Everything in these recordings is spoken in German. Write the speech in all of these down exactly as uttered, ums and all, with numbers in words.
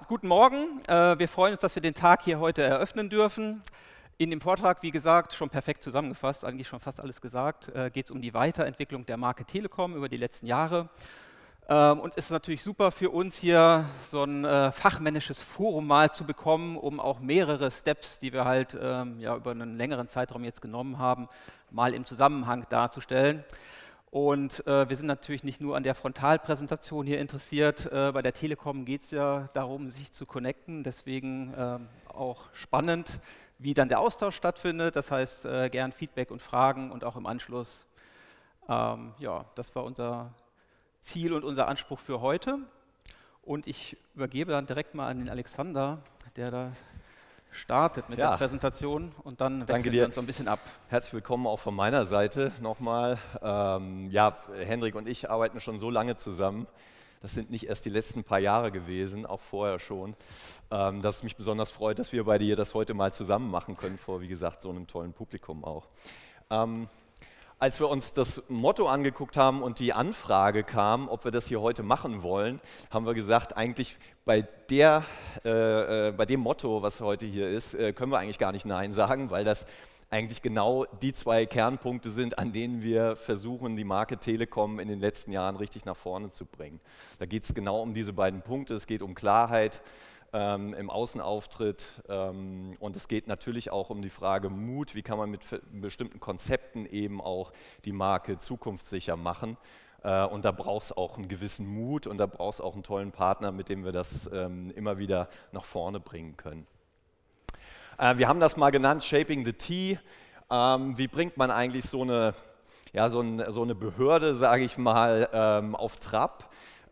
guten Morgen. Äh, wir freuen uns, dass wir den Tag hier heute eröffnen dürfen. In dem Vortrag, wie gesagt, schon perfekt zusammengefasst, eigentlich schon fast alles gesagt, äh, geht es um die Weiterentwicklung der Marke Telekom über die letzten Jahre. Ähm, und es ist natürlich super für uns hier so ein äh, fachmännisches Forum mal zu bekommen, um auch mehrere Steps, die wir halt ähm, ja, über einen längeren Zeitraum jetzt genommen haben, mal im Zusammenhang darzustellen. Und äh, wir sind natürlich nicht nur an der Frontalpräsentation hier interessiert. Äh, bei der Telekom geht es ja darum, sich zu connecten. Deswegen äh, auch spannend, wie dann der Austausch stattfindet. Das heißt, äh, gern Feedback und Fragen und auch im Anschluss. Ähm, ja, das war unser Ziel und unser Anspruch für heute. Und ich übergebe dann direkt mal an den Alexander, der da startet mit ja. der Präsentation, und dann wechseln Danke dir. wir uns so ein bisschen ab. Herzlich willkommen auch von meiner Seite nochmal. Ähm, ja, Hendrik und ich arbeiten schon so lange zusammen. Das sind nicht erst die letzten paar Jahre gewesen, auch vorher schon. Ähm, dass es mich besonders freut, dass wir beide hier das heute mal zusammen machen können, vor, wie gesagt, so einem tollen Publikum auch. Ähm, Als wir uns das Motto angeguckt haben und die Anfrage kam, ob wir das hier heute machen wollen, haben wir gesagt, eigentlich bei, der, äh, bei dem Motto, was heute hier ist, äh, können wir eigentlich gar nicht Nein sagen, weil das eigentlich genau die zwei Kernpunkte sind, an denen wir versuchen, die Marke Telekom in den letzten Jahren richtig nach vorne zu bringen. Da geht es genau um diese beiden Punkte. Es geht um Klarheit Ähm, im Außenauftritt, ähm, und es geht natürlich auch um die Frage Mut, wie kann man mit bestimmten Konzepten eben auch die Marke zukunftssicher machen, äh, und da braucht es auch einen gewissen Mut und da braucht es auch einen tollen Partner, mit dem wir das ähm, immer wieder nach vorne bringen können. Äh, wir haben das mal genannt, Shaping the T. Ähm, wie bringt man eigentlich so eine, ja, so ein, so eine Behörde, sage ich mal, ähm, auf Trab?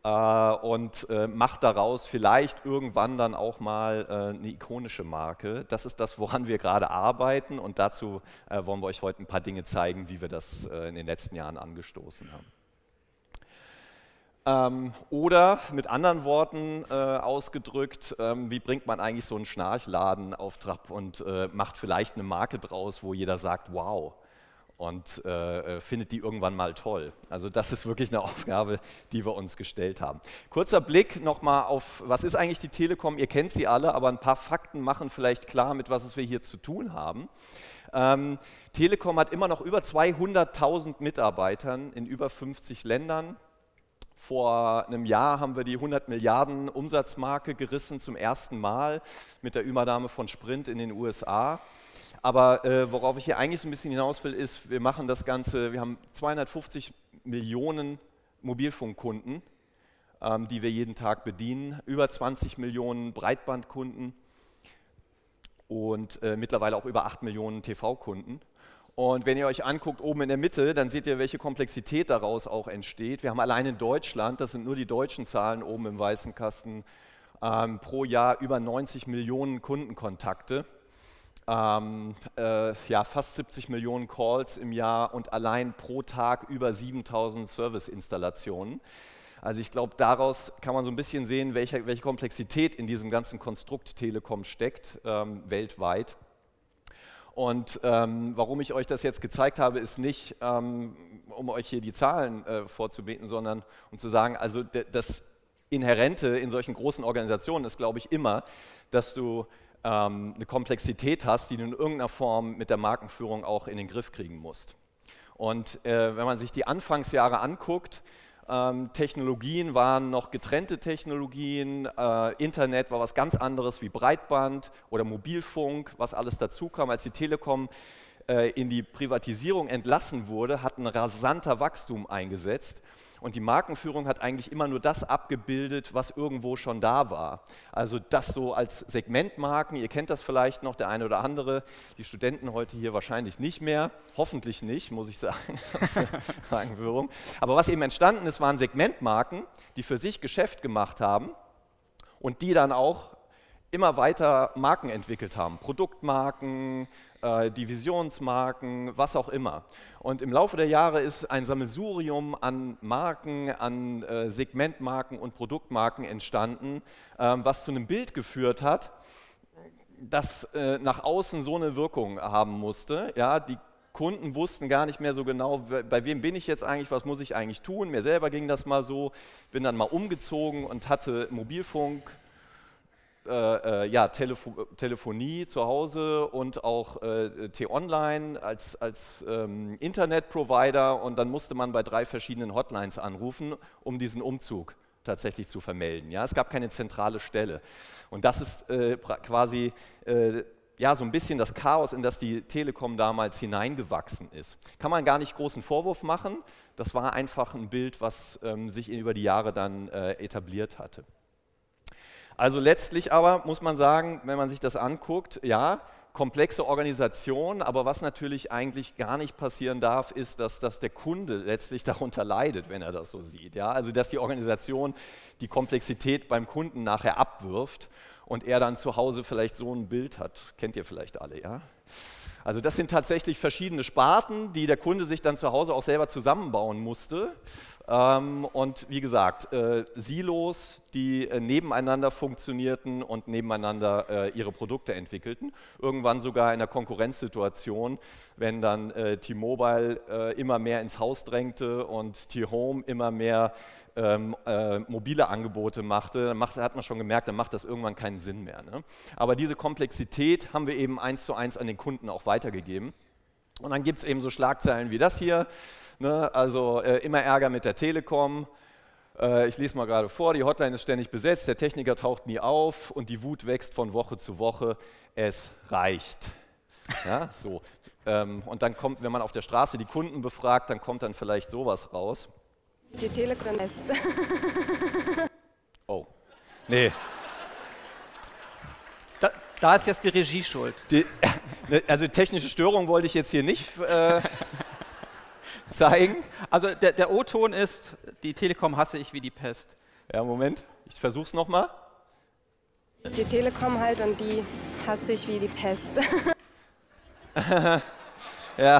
Und äh, macht daraus vielleicht irgendwann dann auch mal äh, eine ikonische Marke. Das ist das, woran wir gerade arbeiten, und dazu äh, wollen wir euch heute ein paar Dinge zeigen, wie wir das äh, in den letzten Jahren angestoßen haben. Ähm, oder mit anderen Worten äh, ausgedrückt, ähm, wie bringt man eigentlich so einen Schnarchladen auf Trab und äh, macht vielleicht eine Marke draus, wo jeder sagt, wow, und äh, findet die irgendwann mal toll. Also das ist wirklich eine Aufgabe, die wir uns gestellt haben. Kurzer Blick nochmal auf, was ist eigentlich die Telekom? Ihr kennt sie alle, aber ein paar Fakten machen vielleicht klar, mit was es wir hier zu tun haben. Ähm, Telekom hat immer noch über zweihunderttausend Mitarbeitern in über fünfzig Ländern. Vor einem Jahr haben wir die hundert Milliarden Umsatzmarke gerissen, zum ersten Mal mit der Übernahme von Sprint in den U S A. Aber äh, worauf ich hier eigentlich so ein bisschen hinaus will, ist, wir machen das Ganze, wir haben zweihundertfünfzig Millionen Mobilfunkkunden, ähm, die wir jeden Tag bedienen, über zwanzig Millionen Breitbandkunden und äh, mittlerweile auch über acht Millionen T V-Kunden. Und wenn ihr euch anguckt, oben in der Mitte, dann seht ihr, welche Komplexität daraus auch entsteht. Wir haben allein in Deutschland, das sind nur die deutschen Zahlen oben im weißen Kasten, ähm, pro Jahr über neunzig Millionen Kundenkontakte. Ähm, äh, ja, fast siebzig Millionen Calls im Jahr und allein pro Tag über siebentausend Serviceinstallationen. Also ich glaube, daraus kann man so ein bisschen sehen, welche, welche Komplexität in diesem ganzen Konstrukt Telekom steckt, ähm, weltweit. Und ähm, warum ich euch das jetzt gezeigt habe, ist nicht, ähm, um euch hier die Zahlen äh, vorzubeten, sondern um zu sagen, also das Inhärente in solchen großen Organisationen ist, glaube ich, immer, dass du eine Komplexität hast, die du in irgendeiner Form mit der Markenführung auch in den Griff kriegen musst. Und äh, wenn man sich die Anfangsjahre anguckt, ähm, Technologien waren noch getrennte Technologien, äh, Internet war was ganz anderes wie Breitband oder Mobilfunk, was alles dazu kam, als die Telekom äh, in die Privatisierung entlassen wurde, hat ein rasanter Wachstum eingesetzt. Und die Markenführung hat eigentlich immer nur das abgebildet, was irgendwo schon da war. Also das so als Segmentmarken, ihr kennt das vielleicht noch, der eine oder andere, die Studenten heute hier wahrscheinlich nicht mehr, hoffentlich nicht, muss ich sagen, Markenführung. Aber was eben entstanden ist, waren Segmentmarken, die für sich Geschäft gemacht haben und die dann auch immer weiter Marken entwickelt haben, Produktmarken, äh, Divisionsmarken, was auch immer. Und im Laufe der Jahre ist ein Sammelsurium an Marken, an äh, Segmentmarken und Produktmarken entstanden, äh, was zu einem Bild geführt hat, das äh, nach außen so eine Wirkung haben musste. Ja, die Kunden wussten gar nicht mehr so genau, bei wem bin ich jetzt eigentlich, was muss ich eigentlich tun. Mir selber ging das mal so, bin dann mal umgezogen und hatte Mobilfunk äh, ja, Telefo Telefonie zu Hause und auch äh, T-Online als, als ähm, Internetprovider, und dann musste man bei drei verschiedenen Hotlines anrufen, um diesen Umzug tatsächlich zu vermelden. Ja? Es gab keine zentrale Stelle. Und das ist äh, quasi äh, ja, so ein bisschen das Chaos, in das die Telekom damals hineingewachsen ist. Kann man gar nicht großen Vorwurf machen. Das war einfach ein Bild, was ähm, sich über die Jahre dann äh, etabliert hatte. Also letztlich aber muss man sagen, wenn man sich das anguckt, ja, komplexe Organisation, aber was natürlich eigentlich gar nicht passieren darf, ist, dass, dass der Kunde letztlich darunter leidet, wenn er das so sieht. Ja? Also dass die Organisation die Komplexität beim Kunden nachher abwirft und er dann zu Hause vielleicht so ein Bild hat. Kennt ihr vielleicht alle, ja? Also das sind tatsächlich verschiedene Sparten, die der Kunde sich dann zu Hause auch selber zusammenbauen musste. Ähm, und wie gesagt, äh, Silos, die äh, nebeneinander funktionierten und nebeneinander äh, ihre Produkte entwickelten. Irgendwann sogar in einer Konkurrenzsituation, wenn dann äh, T-Mobile äh, immer mehr ins Haus drängte und T-Home immer mehr Ähm, äh, mobile Angebote machte, dann macht, hat man schon gemerkt, dann macht das irgendwann keinen Sinn mehr. Ne? Aber diese Komplexität haben wir eben eins zu eins an den Kunden auch weitergegeben. Und dann gibt es eben so Schlagzeilen wie das hier, ne? Also äh, immer Ärger mit der Telekom. Äh, ich lese mal gerade vor, die Hotline ist ständig besetzt, der Techniker taucht nie auf und die Wut wächst von Woche zu Woche. Es reicht. Ja, so. Ähm, und dann kommt, wenn man auf der Straße die Kunden befragt, dann kommt dann vielleicht sowas raus. Die Telekom ist. Oh, nee. Da, da ist jetzt die Regie schuld. Die, also technische Störung wollte ich jetzt hier nicht äh, zeigen. Also der, der O-Ton ist, die Telekom hasse ich wie die Pest. Ja, Moment, ich versuch's nochmal. Die Telekom halt, und die hasse ich wie die Pest. Ja.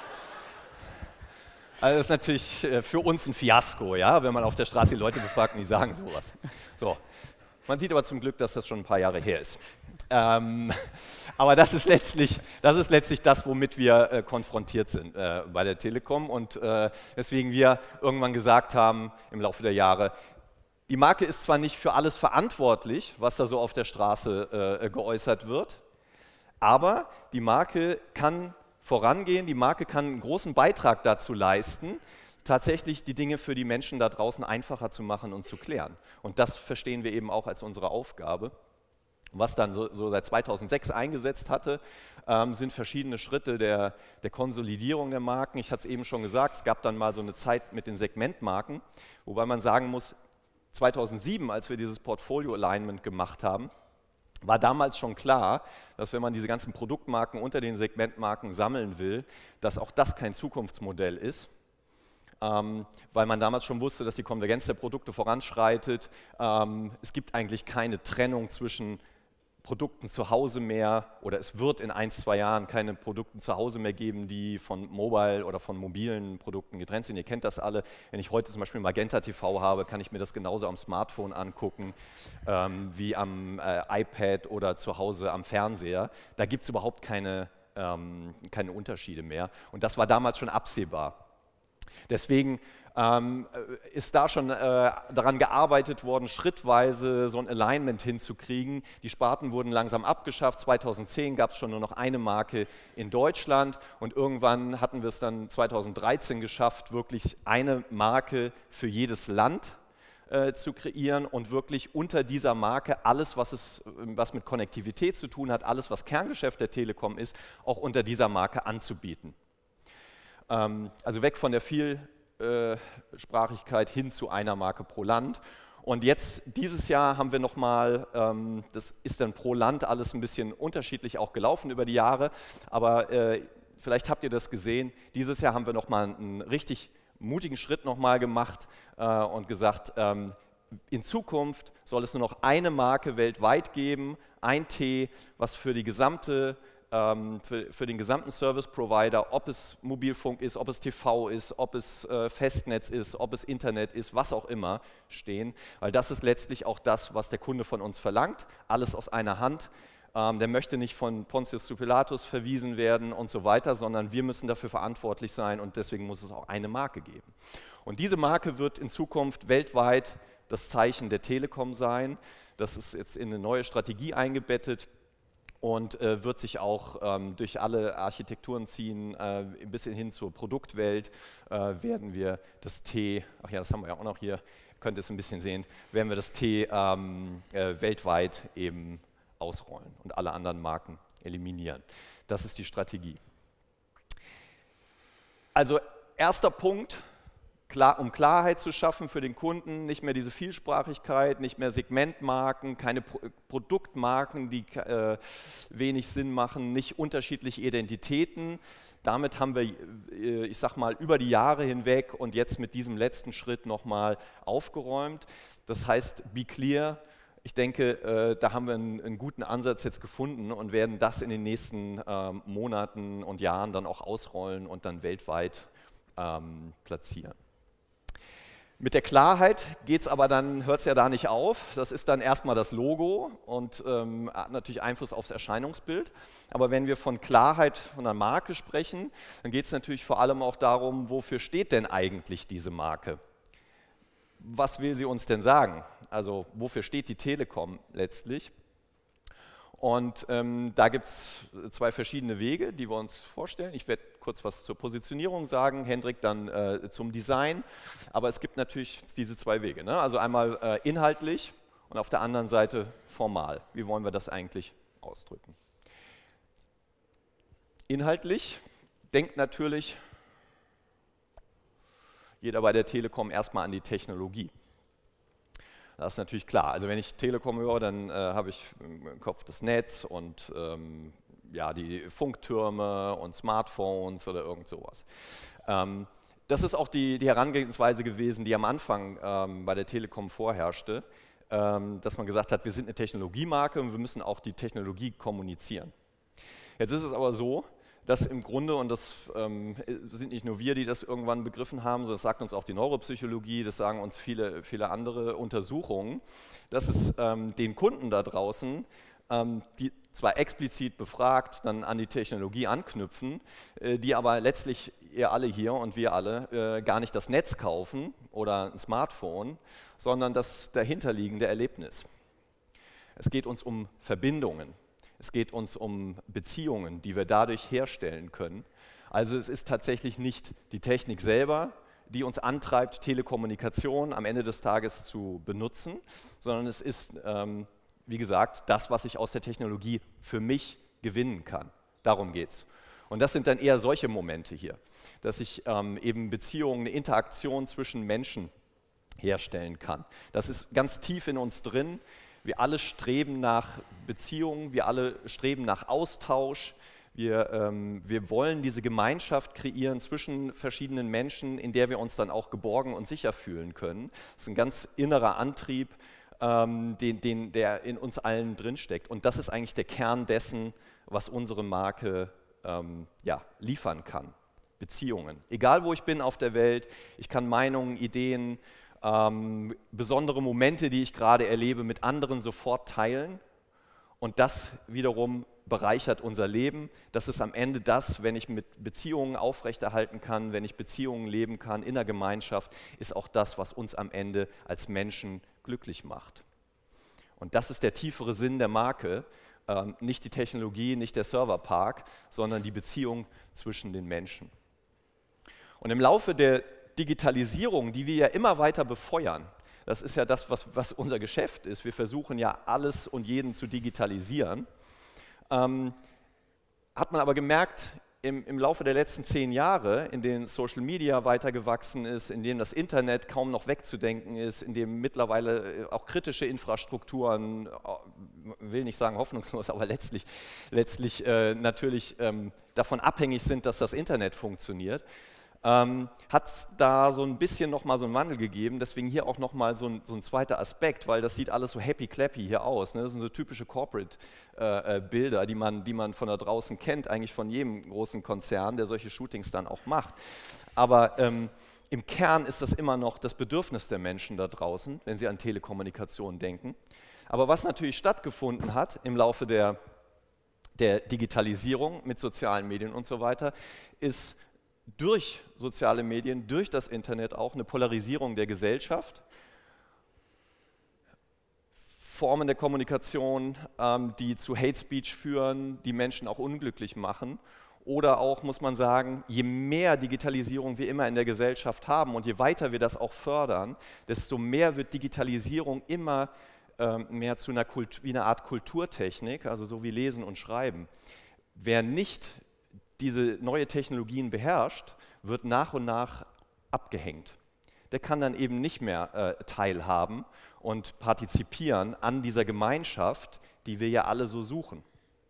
Also das ist natürlich für uns ein Fiasko, ja, wenn man auf der Straße die Leute befragt und die sagen sowas. So. Man sieht aber zum Glück, dass das schon ein paar Jahre her ist. Ähm, aber das ist, letztlich, das ist letztlich das, womit wir äh, konfrontiert sind äh, bei der Telekom, und äh, weswegen wir irgendwann gesagt haben im Laufe der Jahre, die Marke ist zwar nicht für alles verantwortlich, was da so auf der Straße äh, geäußert wird, aber die Marke kann vorangehen, die Marke kann einen großen Beitrag dazu leisten, tatsächlich die Dinge für die Menschen da draußen einfacher zu machen und zu klären. Und das verstehen wir eben auch als unsere Aufgabe. Was dann so, so seit zweitausendsechs eingesetzt hatte, ähm, sind verschiedene Schritte der, der Konsolidierung der Marken. Ich hatte es eben schon gesagt, es gab dann mal so eine Zeit mit den Segmentmarken, wobei man sagen muss, zweitausendsieben, als wir dieses Portfolio-Alignment gemacht haben, war damals schon klar, dass wenn man diese ganzen Produktmarken unter den Segmentmarken sammeln will, dass auch das kein Zukunftsmodell ist, ähm, weil man damals schon wusste, dass die Konvergenz der Produkte voranschreitet. Ähm, es gibt eigentlich keine Trennung zwischen Produkten zu Hause mehr, oder es wird in ein, zwei Jahren keine Produkte zu Hause mehr geben, die von Mobile oder von mobilen Produkten getrennt sind. Ihr kennt das alle. Wenn ich heute zum Beispiel Magenta T V habe, kann ich mir das genauso am Smartphone angucken ähm, wie am äh, iPad oder zu Hause am Fernseher. Da gibt es überhaupt keine, ähm, keine Unterschiede mehr. Und das war damals schon absehbar. Deswegen ähm, ist da schon äh, daran gearbeitet worden, schrittweise so ein Alignment hinzukriegen. Die Sparten wurden langsam abgeschafft. zweitausendzehn gab es schon nur noch eine Marke in Deutschland, und irgendwann hatten wir es dann zweitausenddreizehn geschafft, wirklich eine Marke für jedes Land äh, zu kreieren und wirklich unter dieser Marke alles, was, es, was mit Konnektivität zu tun hat, alles, was Kerngeschäft der Telekom ist, auch unter dieser Marke anzubieten. Also weg von der Vielsprachigkeit hin zu einer Marke pro Land. Und jetzt, dieses Jahr haben wir nochmal, ähm, das ist dann pro Land alles ein bisschen unterschiedlich auch gelaufen über die Jahre, aber äh, vielleicht habt ihr das gesehen, dieses Jahr haben wir nochmal einen richtig mutigen Schritt nochmal gemacht äh, und gesagt, ähm, in Zukunft soll es nur noch eine Marke weltweit geben, ein T, was für die gesamte Für, für den gesamten Service-Provider, ob es Mobilfunk ist, ob es T V ist, ob es äh, Festnetz ist, ob es Internet ist, was auch immer, stehen. Weil das ist letztlich auch das, was der Kunde von uns verlangt. Alles aus einer Hand. Ähm, der möchte nicht von Pontius zu Pilatus verwiesen werden und so weiter, sondern wir müssen dafür verantwortlich sein, und deswegen muss es auch eine Marke geben. Und diese Marke wird in Zukunft weltweit das Zeichen der Telekom sein. Das ist jetzt in eine neue Strategie eingebettet und äh, wird sich auch ähm, durch alle Architekturen ziehen, äh, ein bisschen hin zur Produktwelt, äh, werden wir das T, ach ja, das haben wir ja auch noch hier, könnt ihr es ein bisschen sehen, werden wir das T ähm, äh, weltweit eben ausrollen und alle anderen Marken eliminieren. Das ist die Strategie. Also erster Punkt, klar, um Klarheit zu schaffen für den Kunden, nicht mehr diese Vielsprachigkeit, nicht mehr Segmentmarken, keine Pro Produktmarken, die äh, wenig Sinn machen, nicht unterschiedliche Identitäten. Damit haben wir, äh, ich sag mal, über die Jahre hinweg und jetzt mit diesem letzten Schritt nochmal aufgeräumt. Das heißt, be clear. Ich denke, äh, da haben wir einen, einen guten Ansatz jetzt gefunden und werden das in den nächsten ähm, Monaten und Jahren dann auch ausrollen und dann weltweit ähm, platzieren. Mit der Klarheit geht es aber dann, hört es ja da nicht auf. Das ist dann erstmal das Logo und ähm, hat natürlich Einfluss aufs Erscheinungsbild. Aber wenn wir von Klarheit von einer Marke sprechen, dann geht es natürlich vor allem auch darum, wofür steht denn eigentlich diese Marke? Was will sie uns denn sagen? Also wofür steht die Telekom letztlich? Und ähm, da gibt es zwei verschiedene Wege, die wir uns vorstellen. Ich werde kurz was zur Positionierung sagen, Hendrik dann äh, zum Design. Aber es gibt natürlich diese zwei Wege. Ne? Also einmal äh, inhaltlich und auf der anderen Seite formal. Wie wollen wir das eigentlich ausdrücken? Inhaltlich denkt natürlich jeder bei der Telekom erstmal an die Technologie. Das ist natürlich klar. Also wenn ich Telekom höre, dann äh, habe ich im Kopf das Netz und ähm, ja, die Funktürme und Smartphones oder irgend sowas. Ähm, das ist auch die, die Herangehensweise gewesen, die am Anfang ähm, bei der Telekom vorherrschte, ähm, dass man gesagt hat, wir sind eine Technologiemarke und wir müssen auch die Technologie kommunizieren. Jetzt ist es aber so, dass im Grunde, und das ähm, sind nicht nur wir, die das irgendwann begriffen haben, sondern das sagt uns auch die Neuropsychologie, das sagen uns viele, viele andere Untersuchungen, dass es ähm, den Kunden da draußen, ähm, die zwar explizit befragt, dann an die Technologie anknüpfen, äh, die aber letztlich ihr alle hier und wir alle äh, gar nicht das Netz kaufen oder ein Smartphone, sondern das dahinterliegende Erlebnis. Es geht uns um Verbindungen. Es geht uns um Beziehungen, die wir dadurch herstellen können. Also es ist tatsächlich nicht die Technik selber, die uns antreibt, Telekommunikation am Ende des Tages zu benutzen, sondern es ist, ähm, wie gesagt, das, was ich aus der Technologie für mich gewinnen kann. Darum geht es. Und das sind dann eher solche Momente hier, dass ich ähm, eben Beziehungen, eine Interaktion zwischen Menschen herstellen kann. Das ist ganz tief in uns drin. Wir alle streben nach Beziehungen, wir alle streben nach Austausch, wir, ähm, wir wollen diese Gemeinschaft kreieren zwischen verschiedenen Menschen, in der wir uns dann auch geborgen und sicher fühlen können. Das ist ein ganz innerer Antrieb, ähm, den, den, der in uns allen drinsteckt. Und das ist eigentlich der Kern dessen, was unsere Marke ähm, ja, liefern kann. Beziehungen. Egal wo ich bin auf der Welt, ich kann Meinungen, Ideen, Ähm, besondere Momente, die ich gerade erlebe, mit anderen sofort teilen und das wiederum bereichert unser Leben. Das ist am Ende das, wenn ich mit Beziehungen aufrechterhalten kann, wenn ich Beziehungen leben kann in der Gemeinschaft, ist auch das, was uns am Ende als Menschen glücklich macht. Und das ist der tiefere Sinn der Marke, ähm, nicht die Technologie, nicht der Serverpark, sondern die Beziehung zwischen den Menschen. Und im Laufe der Digitalisierung, die wir ja immer weiter befeuern, das ist ja das, was, was unser Geschäft ist, wir versuchen ja alles und jeden zu digitalisieren, ähm, hat man aber gemerkt, im, im Laufe der letzten zehn Jahre, in denen Social Media weitergewachsen ist, in denen das Internet kaum noch wegzudenken ist, in dem mittlerweile auch kritische Infrastrukturen, will nicht sagen hoffnungslos, aber letztlich, letztlich äh, natürlich ähm, davon abhängig sind, dass das Internet funktioniert, Ähm, hat es da so ein bisschen nochmal so einen Wandel gegeben, deswegen hier auch nochmal so, ein, so ein zweiter Aspekt, weil das sieht alles so happy-clappy hier aus. Ne? Das sind so typische Corporate-Bilder, äh, die, man, die man von da draußen kennt, eigentlich von jedem großen Konzern, der solche Shootings dann auch macht. Aber ähm, im Kern ist das immer noch das Bedürfnis der Menschen da draußen, wenn sie an Telekommunikation denken. Aber was natürlich stattgefunden hat im Laufe der, der Digitalisierung mit sozialen Medien und so weiter, ist durch soziale Medien, durch das Internet auch eine Polarisierung der Gesellschaft Formen der Kommunikation, ähm, die zu Hate Speech führen, die Menschen auch unglücklich machen. Oder auch, muss man sagen, je mehr Digitalisierung wir immer in der Gesellschaft haben und je weiter wir das auch fördern, desto mehr wird Digitalisierung immer ähm, mehr zu einer Kult- wie eine Art Kulturtechnik, also so wie Lesen und Schreiben. Wer nicht diese neue Technologien beherrscht, wird nach und nach abgehängt. Der kann dann eben nicht mehr äh, teilhaben und partizipieren an dieser Gemeinschaft, die wir ja alle so suchen.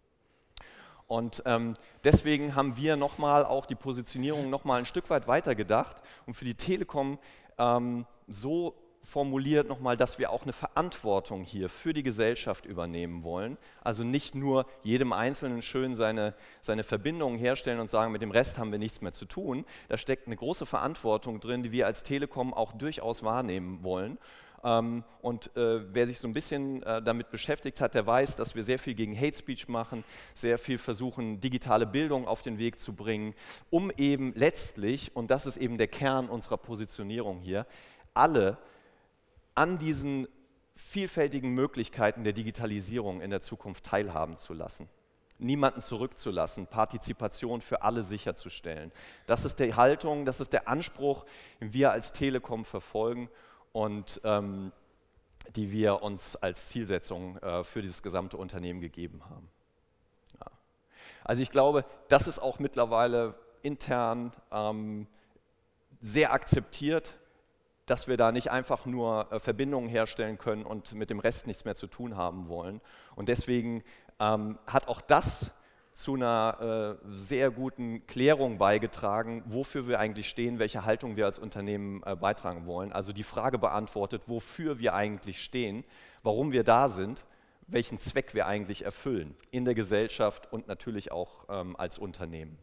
Und ähm, deswegen haben wir nochmal auch die Positionierung nochmal ein Stück weit weitergedacht und für die Telekom ähm, so formuliert nochmal, dass wir auch eine Verantwortung hier für die Gesellschaft übernehmen wollen. Also nicht nur jedem Einzelnen schön seine, seine Verbindungen herstellen und sagen, mit dem Rest haben wir nichts mehr zu tun. Da steckt eine große Verantwortung drin, die wir als Telekom auch durchaus wahrnehmen wollen. Ähm, und äh, wer sich so ein bisschen äh, damit beschäftigt hat, der weiß, dass wir sehr viel gegen Hate Speech machen, sehr viel versuchen, digitale Bildung auf den Weg zu bringen, um eben letztlich, und das ist eben der Kern unserer Positionierung hier, alle an diesen vielfältigen Möglichkeiten der Digitalisierung in der Zukunft teilhaben zu lassen. Niemanden zurückzulassen, Partizipation für alle sicherzustellen. Das ist die Haltung, das ist der Anspruch, den wir als Telekom verfolgen und ähm, die wir uns als Zielsetzung äh, für dieses gesamte Unternehmen gegeben haben. Ja. Also ich glaube, das ist auch mittlerweile intern ähm, sehr akzeptiert, dass wir da nicht einfach nur äh, Verbindungen herstellen können und mit dem Rest nichts mehr zu tun haben wollen. Und deswegen ähm, hat auch das zu einer äh, sehr guten Klärung beigetragen, wofür wir eigentlich stehen, welche Haltung wir als Unternehmen äh, beitragen wollen. Also die Frage beantwortet, wofür wir eigentlich stehen, warum wir da sind, welchen Zweck wir eigentlich erfüllen in der Gesellschaft und natürlich auch ähm, als Unternehmen.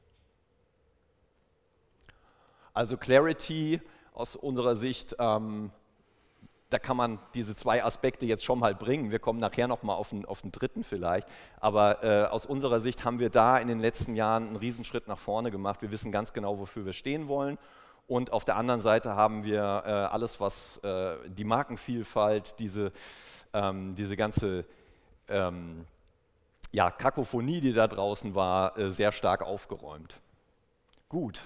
Also Clarity aus unserer Sicht, ähm, da kann man diese zwei Aspekte jetzt schon mal bringen. Wir kommen nachher nochmal auf den, auf den dritten vielleicht. Aber äh, aus unserer Sicht haben wir da in den letzten Jahren einen Riesenschritt nach vorne gemacht. Wir wissen ganz genau, wofür wir stehen wollen. Und auf der anderen Seite haben wir äh, alles, was äh, die Markenvielfalt, diese, ähm, diese ganze ähm, ja, Kakophonie, die da draußen war, äh, sehr stark aufgeräumt. Gut.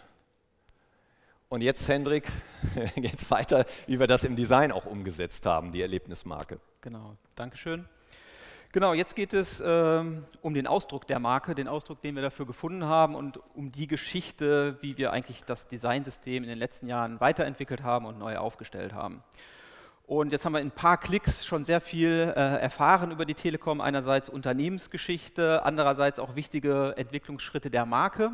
Und jetzt, Hendrik, geht es weiter, wie wir das im Design auch umgesetzt haben, die Erlebnismarke. Genau, Dankeschön. Genau, jetzt geht es ähm, um den Ausdruck der Marke, den Ausdruck, den wir dafür gefunden haben und um die Geschichte, wie wir eigentlich das Designsystem in den letzten Jahren weiterentwickelt haben und neu aufgestellt haben. Und jetzt haben wir in ein paar Klicks schon sehr viel äh, erfahren über die Telekom. Einerseits Unternehmensgeschichte, andererseits auch wichtige Entwicklungsschritte der Marke.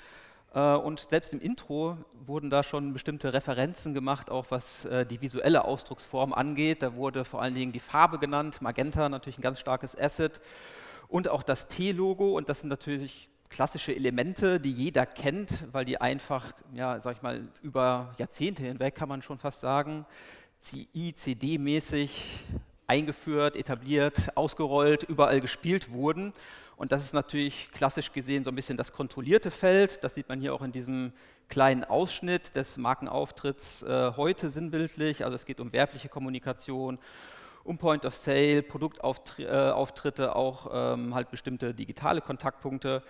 Und selbst im Intro wurden da schon bestimmte Referenzen gemacht, auch was äh, die visuelle Ausdrucksform angeht. Da wurde vor allen Dingen die Farbe genannt, Magenta, natürlich ein ganz starkes Asset. Und auch das T-Logo, und das sind natürlich klassische Elemente, die jeder kennt, weil die einfach, ja, sag ich mal, über Jahrzehnte hinweg, kann man schon fast sagen, I C D-mäßig eingeführt, etabliert, ausgerollt, überall gespielt wurden. Und das ist natürlich klassisch gesehen so ein bisschen das kontrollierte Feld. Das sieht man hier auch in diesem kleinen Ausschnitt des Markenauftritts äh, heute sinnbildlich. Also es geht um werbliche Kommunikation, um Point of Sale, Produktauftritte, äh, auch ähm, halt bestimmte digitale Kontaktpunkte.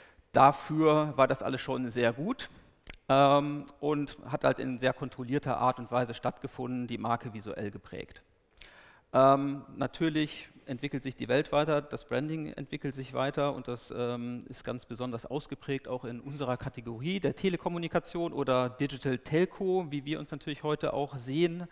Dafür war das alles schon sehr gut ähm, und hat halt in sehr kontrollierter Art und Weise stattgefunden, die Marke visuell geprägt. Ähm, natürlich entwickelt sich die Welt weiter, das Branding entwickelt sich weiter und das ähm, ist ganz besonders ausgeprägt auch in unserer Kategorie der Telekommunikation oder Digital Telco, wie wir uns natürlich heute auch sehen.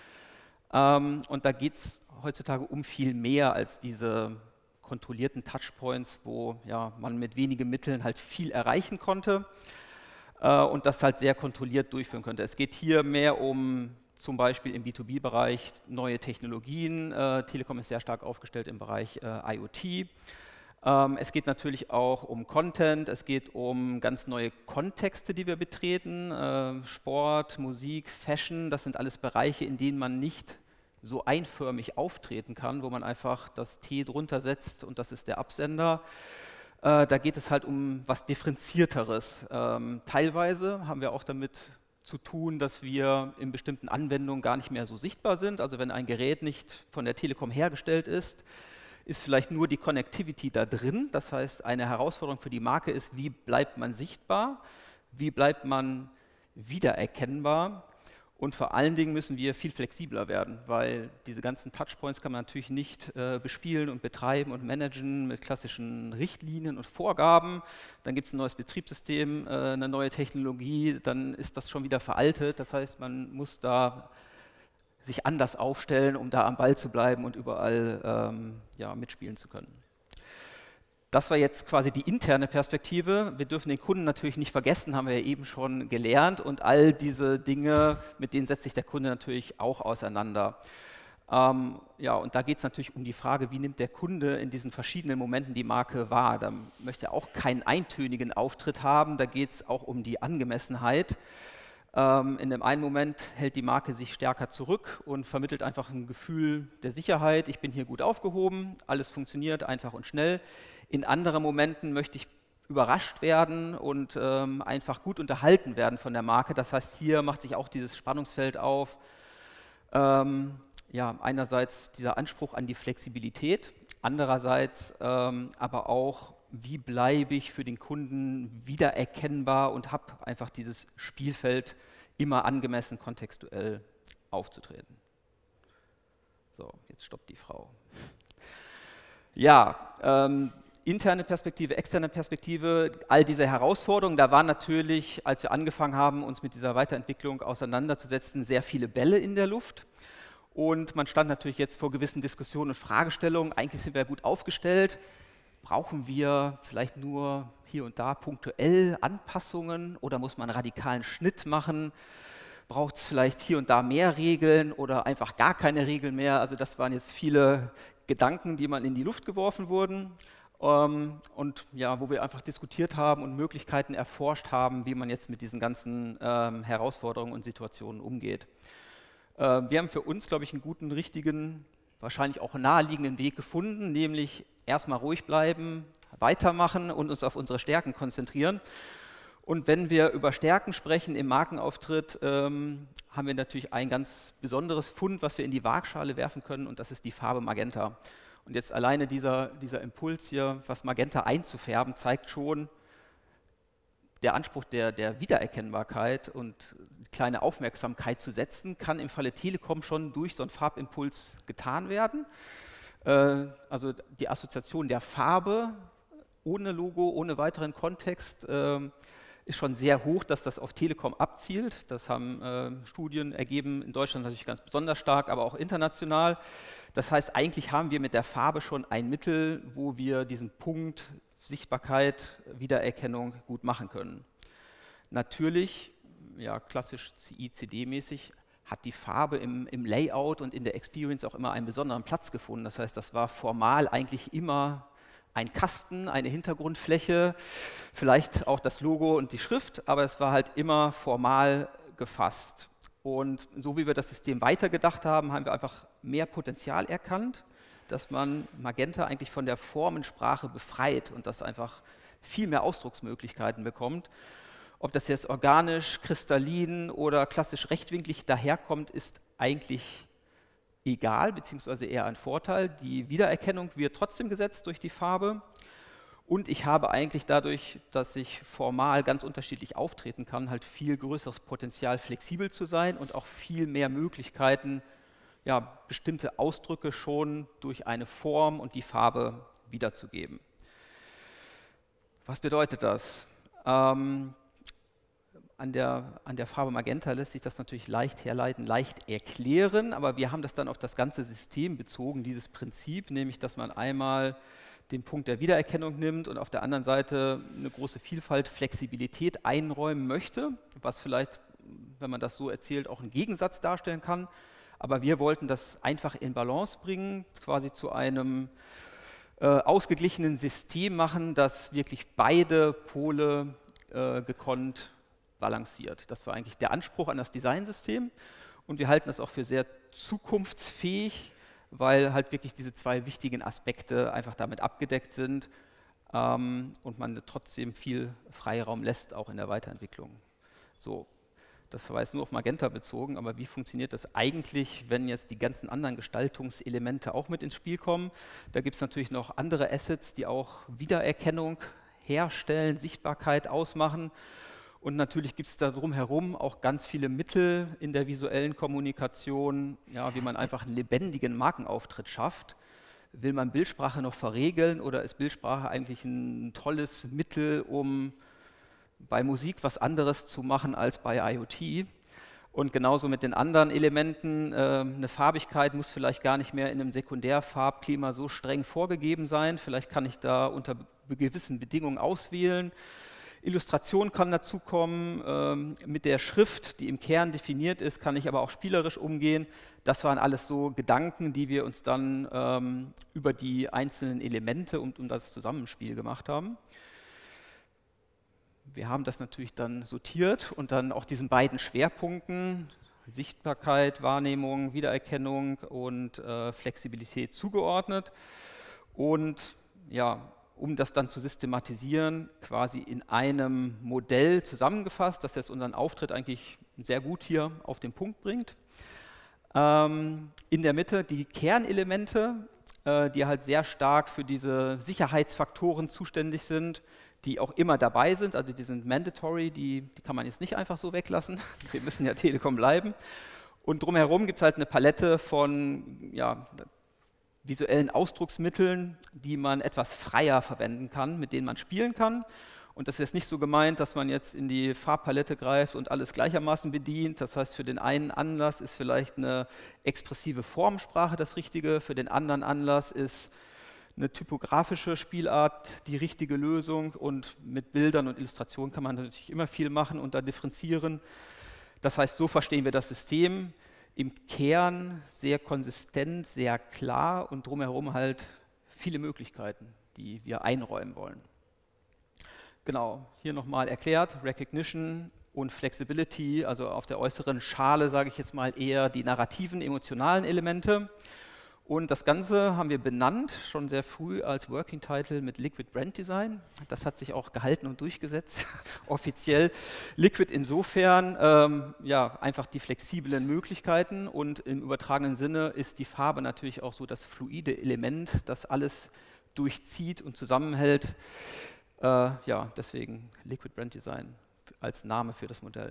Ähm, und da geht es heutzutage um viel mehr als diese kontrollierten Touchpoints, wo ja, man mit wenigen Mitteln halt viel erreichen konnte äh, und das halt sehr kontrolliert durchführen könnte. Es geht hier mehr um zum Beispiel im B zwei B-Bereich neue Technologien. Äh, Telekom ist sehr stark aufgestellt im Bereich äh, IoT. Ähm, es geht natürlich auch um Content, es geht um ganz neue Kontexte, die wir betreten. Äh, Sport, Musik, Fashion, das sind alles Bereiche, in denen man nicht so einförmig auftreten kann, wo man einfach das T drunter setzt und das ist der Absender. Äh, da geht es halt um was Differenzierteres. Ähm, teilweise haben wir auch damit zu tun, dass wir in bestimmten Anwendungen gar nicht mehr so sichtbar sind. Also wenn ein Gerät nicht von der Telekom hergestellt ist, ist vielleicht nur die Connectivity da drin. Das heißt, eine Herausforderung für die Marke ist, wie bleibt man sichtbar, wie bleibt man wiedererkennbar. Und vor allen Dingen müssen wir viel flexibler werden, weil diese ganzen Touchpoints kann man natürlich nicht äh, bespielen und betreiben und managen mit klassischen Richtlinien und Vorgaben. Dann gibt es ein neues Betriebssystem, äh, eine neue Technologie, dann ist das schon wieder veraltet. Das heißt, man muss da sich anders aufstellen, um da am Ball zu bleiben und überall ähm, ja, mitspielen zu können. Das war jetzt quasi die interne Perspektive. Wir dürfen den Kunden natürlich nicht vergessen, haben wir ja eben schon gelernt. Und all diese Dinge, mit denen setzt sich der Kunde natürlich auch auseinander. Ähm, ja, und da geht es natürlich um die Frage, wie nimmt der Kunde in diesen verschiedenen Momenten die Marke wahr. Da möchte er auch keinen eintönigen Auftritt haben. Da geht es auch um die Angemessenheit. Ähm, in dem einen Moment hält die Marke sich stärker zurück und vermittelt einfach ein Gefühl der Sicherheit. Ich bin hier gut aufgehoben, alles funktioniert einfach und schnell. In anderen Momenten möchte ich überrascht werden und ähm, einfach gut unterhalten werden von der Marke. Das heißt, hier macht sich auch dieses Spannungsfeld auf. Ähm, ja, einerseits dieser Anspruch an die Flexibilität, andererseits ähm, aber auch, wie bleibe ich für den Kunden wiedererkennbar und habe einfach dieses Spielfeld immer angemessen kontextuell aufzutreten. So, jetzt stoppt die Frau. Ja, ähm, interne Perspektive, externe Perspektive, all diese Herausforderungen, da waren natürlich, als wir angefangen haben, uns mit dieser Weiterentwicklung auseinanderzusetzen, sehr viele Bälle in der Luft. Und man stand natürlich jetzt vor gewissen Diskussionen und Fragestellungen. Eigentlich sind wir gut aufgestellt. Brauchen wir vielleicht nur hier und da punktuell Anpassungen oder muss man einen radikalen Schnitt machen? Braucht es vielleicht hier und da mehr Regeln oder einfach gar keine Regeln mehr? Also das waren jetzt viele Gedanken, die mal in die Luft geworfen wurden. Ähm, und ja, wo wir einfach diskutiert haben und Möglichkeiten erforscht haben, wie man jetzt mit diesen ganzen ähm, Herausforderungen und Situationen umgeht. Äh, wir haben für uns, glaube ich, einen guten, richtigen, wahrscheinlich auch naheliegenden Weg gefunden, nämlich erstmal ruhig bleiben, weitermachen und uns auf unsere Stärken konzentrieren. Und wenn wir über Stärken sprechen im Markenauftritt, ähm, haben wir natürlich ein ganz besonderes Fund, was wir in die Waagschale werfen können, und das ist die Farbe Magenta. Und jetzt alleine dieser, dieser Impuls hier, was Magenta einzufärben, zeigt schon, der Anspruch der, der Wiedererkennbarkeit und kleine Aufmerksamkeit zu setzen, kann im Falle Telekom schon durch so einen Farbimpuls getan werden. Äh, also die Assoziation der Farbe ohne Logo, ohne weiteren Kontext äh, ist schon sehr hoch, dass das auf Telekom abzielt. Das haben äh, Studien ergeben, in Deutschland natürlich ganz besonders stark, aber auch international. Das heißt, eigentlich haben wir mit der Farbe schon ein Mittel, wo wir diesen Punkt Sichtbarkeit, Wiedererkennung gut machen können. Natürlich, ja, klassisch C I C D-mäßig, hat die Farbe im, im Layout und in der Experience auch immer einen besonderen Platz gefunden. Das heißt, das war formal eigentlich immer ein Kasten, eine Hintergrundfläche, vielleicht auch das Logo und die Schrift, aber es war halt immer formal gefasst. Und so wie wir das System weitergedacht haben, haben wir einfach mehr Potenzial erkannt, dass man Magenta eigentlich von der Formensprache befreit und das einfach viel mehr Ausdrucksmöglichkeiten bekommt. Ob das jetzt organisch, kristallin oder klassisch rechtwinklig daherkommt, ist eigentlich egal, beziehungsweise eher ein Vorteil. Die Wiedererkennung wird trotzdem gesetzt durch die Farbe. Und ich habe eigentlich dadurch, dass ich formal ganz unterschiedlich auftreten kann, halt viel größeres Potenzial, flexibel zu sein und auch viel mehr Möglichkeiten, ja, bestimmte Ausdrücke schon durch eine Form und die Farbe wiederzugeben. Was bedeutet das? Ähm, An der, an der Farbe Magenta lässt sich das natürlich leicht herleiten, leicht erklären, aber wir haben das dann auf das ganze System bezogen, dieses Prinzip, nämlich dass man einmal den Punkt der Wiedererkennung nimmt und auf der anderen Seite eine große Vielfalt, Flexibilität einräumen möchte, was vielleicht, wenn man das so erzählt, auch einen Gegensatz darstellen kann. Aber wir wollten das einfach in Balance bringen, quasi zu einem äh, ausgeglichenen System machen, das wirklich beide Pole äh, gekonnt balanciert. Das war eigentlich der Anspruch an das Designsystem und wir halten das auch für sehr zukunftsfähig, weil halt wirklich diese zwei wichtigen Aspekte einfach damit abgedeckt sind ähm, und man trotzdem viel Freiraum lässt, auch in der Weiterentwicklung. So, Das war jetzt nur auf Magenta bezogen, aber wie funktioniert das eigentlich, wenn jetzt die ganzen anderen Gestaltungselemente auch mit ins Spiel kommen? Da gibt es natürlich noch andere Assets, die auch Wiedererkennung herstellen, Sichtbarkeit ausmachen. Und natürlich gibt es da drumherum auch ganz viele Mittel in der visuellen Kommunikation, ja, wie man einfach einen lebendigen Markenauftritt schafft. Will man Bildsprache noch verregeln oder ist Bildsprache eigentlich ein tolles Mittel, um bei Musik was anderes zu machen als bei IoT? Und genauso mit den anderen Elementen, äh, eine Farbigkeit muss vielleicht gar nicht mehr in einem Sekundärfarbklima so streng vorgegeben sein. Vielleicht kann ich da unter gewissen Bedingungen auswählen. Illustration kann dazukommen, ähm, mit der Schrift, die im Kern definiert ist, kann ich aber auch spielerisch umgehen. Das waren alles so Gedanken, die wir uns dann ähm, über die einzelnen Elemente und um das Zusammenspiel gemacht haben. Wir haben das natürlich dann sortiert und dann auch diesen beiden Schwerpunkten, Sichtbarkeit, Wahrnehmung, Wiedererkennung und äh, Flexibilität zugeordnet. Und ja, um das dann zu systematisieren, quasi in einem Modell zusammengefasst, das jetzt unseren Auftritt eigentlich sehr gut hier auf den Punkt bringt. Ähm, in der Mitte die Kernelemente, äh, die halt sehr stark für diese Sicherheitsfaktoren zuständig sind, die auch immer dabei sind, also die sind mandatory, die, die kann man jetzt nicht einfach so weglassen. Wir müssen ja Telekom bleiben. Und drumherum gibt es halt eine Palette von ja, visuellen Ausdrucksmitteln, die man etwas freier verwenden kann, mit denen man spielen kann. Und das ist jetzt nicht so gemeint, dass man jetzt in die Farbpalette greift und alles gleichermaßen bedient. Das heißt, für den einen Anlass ist vielleicht eine expressive Formensprache das Richtige, für den anderen Anlass ist eine typografische Spielart die richtige Lösung, und mit Bildern und Illustrationen kann man natürlich immer viel machen und da differenzieren. Das heißt, so verstehen wir das System. Im Kern sehr konsistent, sehr klar und drumherum halt viele Möglichkeiten, die wir einräumen wollen. Genau, hier nochmal erklärt, Recognition und Flexibility, also auf der äußeren Schale sage ich jetzt mal eher die narrativen, emotionalen Elemente. Und das Ganze haben wir benannt, schon sehr früh als Working Title mit Liquid Brand Design. Das hat sich auch gehalten und durchgesetzt, offiziell. Liquid insofern, ähm, ja, einfach die flexiblen Möglichkeiten, und im übertragenen Sinne ist die Farbe natürlich auch so das fluide Element, das alles durchzieht und zusammenhält. Äh, ja, deswegen Liquid Brand Design als Name für das Modell.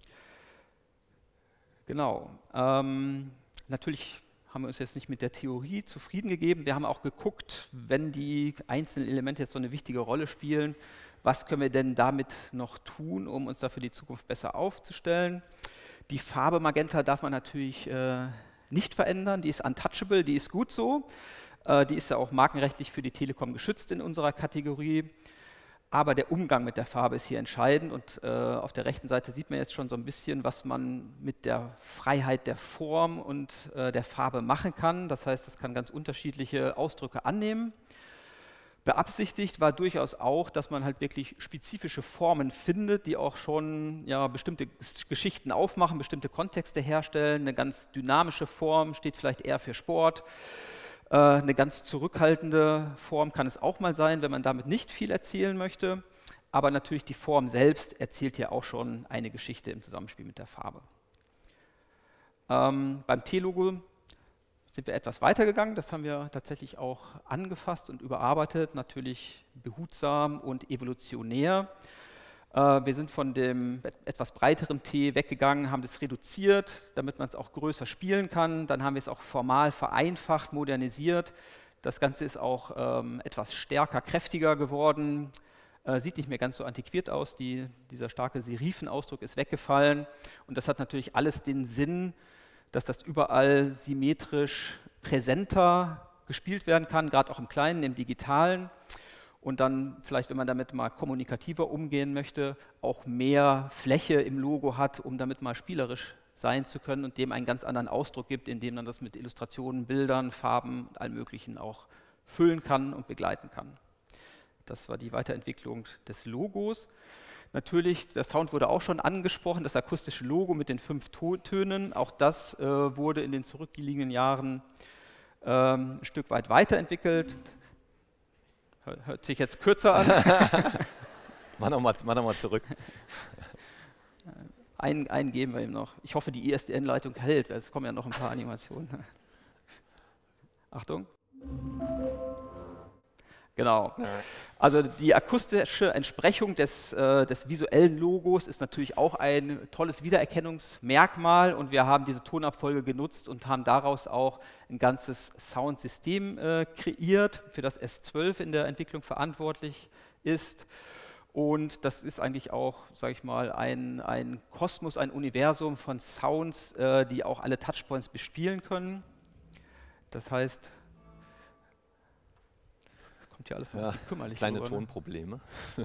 Genau. Ähm, natürlich haben wir uns jetzt nicht mit der Theorie zufrieden gegeben. Wir haben auch geguckt, wenn die einzelnen Elemente jetzt so eine wichtige Rolle spielen, was können wir denn damit noch tun, um uns da für die Zukunft besser aufzustellen. Die Farbe Magenta darf man natürlich äh, nicht verändern, die ist untouchable, die ist gut so. Äh, die ist ja auch markenrechtlich für die Telekom geschützt in unserer Kategorie. Aber der Umgang mit der Farbe ist hier entscheidend, und äh, auf der rechten Seite sieht man jetzt schon so ein bisschen, was man mit der Freiheit der Form und äh, der Farbe machen kann. Das heißt, es kann ganz unterschiedliche Ausdrücke annehmen. Beabsichtigt war durchaus auch, dass man halt wirklich spezifische Formen findet, die auch schon ja, bestimmte Geschichten aufmachen, bestimmte Kontexte herstellen. Eine ganz dynamische Form steht vielleicht eher für Sport. Eine ganz zurückhaltende Form kann es auch mal sein, wenn man damit nicht viel erzählen möchte. Aber natürlich die Form selbst erzählt ja auch schon eine Geschichte im Zusammenspiel mit der Farbe. Ähm, beim T-Logo sind wir etwas weitergegangen. Das haben wir tatsächlich auch angefasst und überarbeitet. Natürlich behutsam und evolutionär. Wir sind von dem etwas breiteren T weggegangen, haben das reduziert, damit man es auch größer spielen kann. Dann haben wir es auch formal vereinfacht, modernisiert. Das Ganze ist auch ähm, etwas stärker, kräftiger geworden. Äh, sieht nicht mehr ganz so antiquiert aus. Die, dieser starke Serifen-Ausdruck ist weggefallen. Und das hat natürlich alles den Sinn, dass das überall symmetrisch präsenter gespielt werden kann, gerade auch im Kleinen, im Digitalen. Und dann vielleicht, wenn man damit mal kommunikativer umgehen möchte, auch mehr Fläche im Logo hat, um damit mal spielerisch sein zu können und dem einen ganz anderen Ausdruck gibt, indem man das mit Illustrationen, Bildern, Farben und allem Möglichen auch füllen kann und begleiten kann. Das war die Weiterentwicklung des Logos. Natürlich, der Sound wurde auch schon angesprochen, das akustische Logo mit den fünf Tönen. Auch das äh, wurde in den zurückliegenden Jahren ähm, ein Stück weit weiterentwickelt. Hört sich jetzt kürzer an. Mach nochmal mach noch mal zurück. einen, einen geben wir ihm noch. Ich hoffe, die I S D N-Leitung hält, weil es kommen ja noch ein paar Animationen. Achtung. Genau. Also die akustische Entsprechung des, äh, des visuellen Logos ist natürlich auch ein tolles Wiedererkennungsmerkmal und wir haben diese Tonabfolge genutzt und haben daraus auch ein ganzes Soundsystem äh, kreiert, für das S zwölf in der Entwicklung verantwortlich ist. Und das ist eigentlich auch, sage ich mal, ein, ein Kosmos, ein Universum von Sounds, äh, die auch alle Touchpoints bespielen können. Das heißt, kommt hier alles ein ja, bisschen kümmerlich kleine rüber, Tonprobleme.